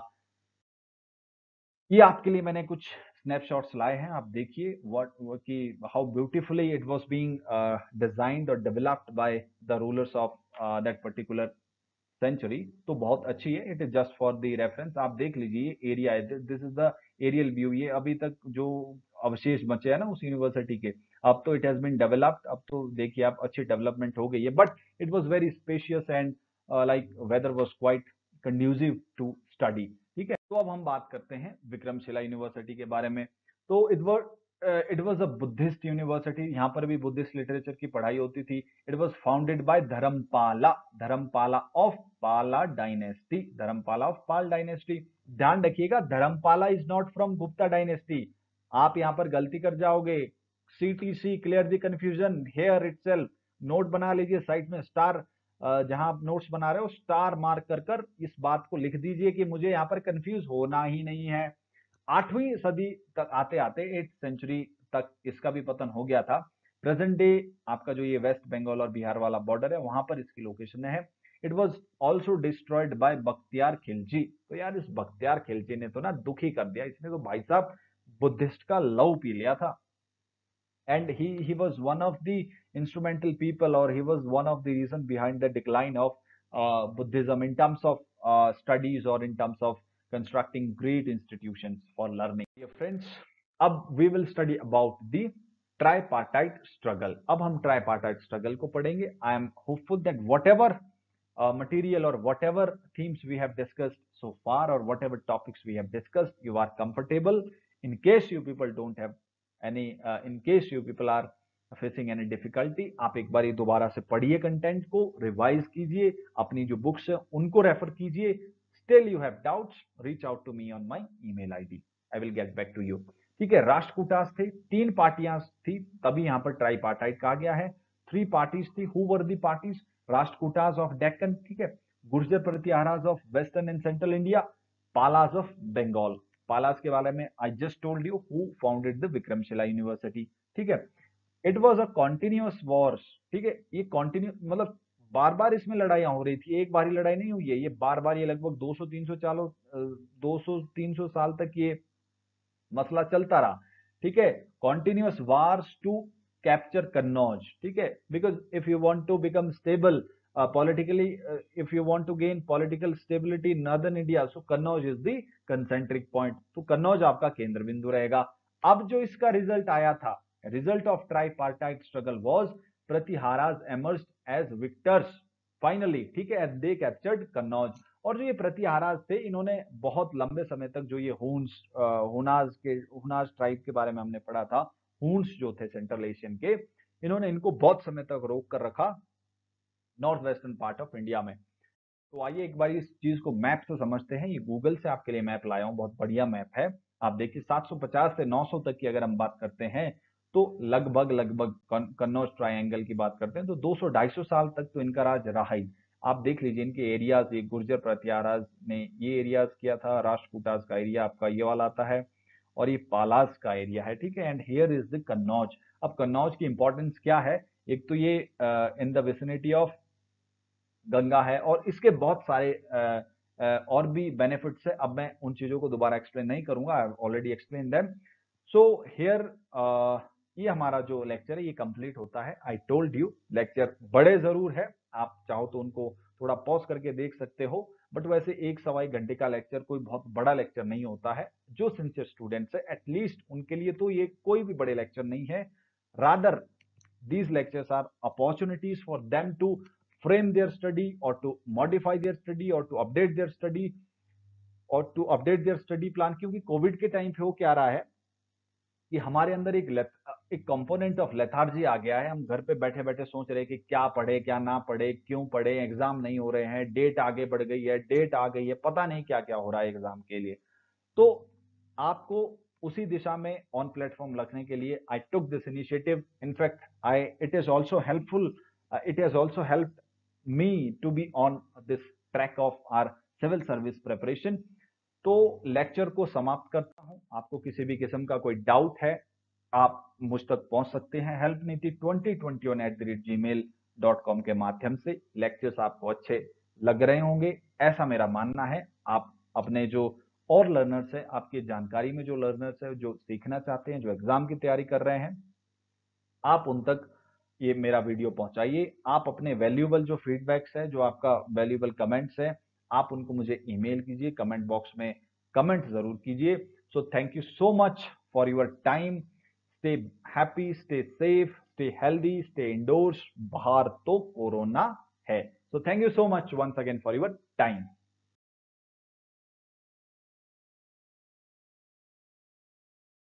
ये आपके लिए मैंने कुछ स्नैपशॉट्स लाए हैं, आप देखिए व्हाट कि how beautifully it was being designed और developed by the rulers of that particular century. तो बहुत अच्छी है, it is just for the reference. आप देख लीजिए एरिया है, this is the aerial view. ये अभी तक जो अवशेष बचे हैं ना उस यूनिवर्सिटी के, अब तो इट हैज बीन डेवलप्ड, अब तो देखिए आप अच्छी डेवलपमेंट हो गई है, but it was very spacious and like weather was quite conducive to study. ठीक है, तो अब हम बात करते हैं विक्रमशिला यूनिवर्सिटी के बारे में। तो it was a Buddhist university, यहाँ पर भी बुद्धिस्ट लिटरेचर की पढ़ाई होती थी। It was founded by Dharmapala of Pala dynasty, Dharmapala of Pal dynasty. ध्यान रखिएगा, Dharmapala is not from Gupta dynasty. आप यहाँ पर गलती कर जाओगे। CTC, clear the confusion here itself. Note बना लीजिए, साइड में स्टार, जहां आप नोट्स बना रहे हो स्टार मार्क कर कर इस बात को लिख दीजिए कि मुझे यहाँ पर कंफ्यूज होना ही नहीं है। 8वीं सदी तक आते आते 8th सेंचुरी तक इसका भी पतन हो गया था। प्रेजेंट डे आपका जो ये वेस्ट बंगाल और बिहार वाला बॉर्डर है, वहां पर इसकी लोकेशन है। It was also destroyed by Bakhtiyar Khilji. तो यार इस बख्तियार खिलजी ने तो ना दुखी कर दिया, इसने तो भाई साहब बुद्धिस्ट का लव पी लिया था, and he was one of the instrumental people, or he was one of the reason behind the decline of Buddhism in terms of studies, or in terms of constructing great institutions for learning. Dear friends, अब we will study about the tripartite struggle. अब हम tripartite struggle को पढ़ेंगे. I am hopeful that whatever material or whatever themes we have discussed so far, or whatever topics we have discussed, you are comfortable. In case you people don't have in case you people are facing any difficulty, आप एक बार दोबारा से पढ़िए, content को revise कीजिए, अपनी जो books है उनको रेफर कीजिए. Still you have doubts, reach out to me on my email ID, I will get back to you. ठीक है, राष्ट्रकूटास थे, 3 पार्टियां थी, तभी यहां पर ट्राईपार्टाइट कहा गया है. 3 पार्टीज थी. Who were the parties? Rashtrakutas of Deccan, ठीक है, Gurjara Pratiharas of western and central India, Palas of Bengal. Palas के बारे में I just told you who founded the Vikramashila university. ठीक है, it was a continuous wars. ठीक है, ये कॉन्टिन्यू मतलब बार बार इसमें लड़ाइयां हो रही थी, एक बार ही लड़ाई नहीं हुई है, ये बार बार, ये लगभग 200-300 साल तक ये मसला चलता रहा. ठीक है, continuous wars to capture Kannauj. ठीक है, because if you want to become stable politically, if you want to gain political stability in northern India, so Kannauj is the concentric point. तो कन्नौज आपका केंद्र बिंदु रहेगा. अब जो इसका रिजल्ट आया था, result of tripartite struggle was Pratiharas emerged as victors finally. ठीक है, they captured कन्नौज. और जो ये प्रतिहाराज थे, इन्होंने बहुत लंबे समय तक जो ये हुनाज ट्राइब के बारे में हमने पढ़ा था, हून्स जो थे सेंट्रल एशियन के, इन्होंने इनको बहुत समय तक रोक कर रखा north western part of India में. तो आइए एक बार इस चीज को मैप से समझते हैं. ये गूगल से आपके लिए मैप लाया हूं, बहुत बढ़िया मैप है. आप देखिए 750 से 900 तक की अगर हम बात करते हैं, तो लगभग कन्नौज ट्रायंगल की बात करते हैं तो 200-250 साल तक तो इनका राज रहा ही. आप देख लीजिए इनके एरियाज, ये गुर्जर प्रतिहाराज ने ये एरियाज किया था. राष्ट्रकूटास का एरिया आपका ये वाला आता है, और ये पालास का एरिया है. ठीक है, and here is the Kannauj. अब कन्नौज की इंपॉर्टेंस क्या है? एक तो ये in the vicinity of Ganga है, और इसके बहुत सारे और भी बेनिफिट्स है. अब मैं उन चीजों को दोबारा एक्सप्लेन नहीं करूंगा, I already explain them. So here ये हमारा जो लेक्चर है ये कंप्लीट होता है. आई टोल्ड यू लेक्चर बड़े जरूर है, आप चाहो तो उनको थोड़ा पॉज करके देख सकते हो, बट वैसे 1-1.25 घंटे का लेक्चर कोई बहुत बड़ा लेक्चर नहीं होता है. जो सिंसियर स्टूडेंट्स है एटलीस्ट उनके लिए तो ये कोई भी बड़े लेक्चर नहीं है. Rather these lectures are opportunities for them to frame their study, or to modify their study, or to update their study plan. क्योंकि कोविड के टाइम पे हो क्या रहा है कि हमारे अंदर एक कंपोनेंट ऑफ लेथार्जी आ गया है. हम घर पे बैठे बैठे सोच रहे हैं कि क्या पढ़े क्या ना पढ़े, क्यों पढ़े, एग्जाम नहीं हो रहे हैं, डेट आगे बढ़ गई है, डेट आ गई है, पता नहीं क्या क्या हो रहा है एग्जाम के लिए. तो आपको उसी दिशा में ऑन प्लेटफॉर्म रखने के लिए I took this initiative. In fact it is also helpful, it has also helped me to be on this track of our civil service preparation. तो लेक्चर को समाप्त करता हूं. आपको किसी भी किस्म का कोई डाउट है, आप मुझ तक पहुंच सकते हैं helpniti2021@gmail.com के माध्यम से. लेक्चर्स आपको अच्छे लग रहे होंगे, ऐसा मेरा मानना है. आप अपने जो और लर्नर्स है, आपकी जानकारी में जो लर्नर्स है, जो सीखना चाहते हैं, जो एग्जाम की तैयारी कर रहे हैं, आप उन तक ये मेरा वीडियो पहुंचाइए. आप अपने वैल्यूएबल जो फीडबैक्स है, जो आपका वैल्यूएबल कमेंट्स है, आप उनको मुझे ईमेल कीजिए, कमेंट बॉक्स में कमेंट जरूर कीजिए. So thank you so much for your time. Stay happy, stay safe, stay healthy, stay indoors. बाहर तो कोरोना है. So thank you so much once again for your time.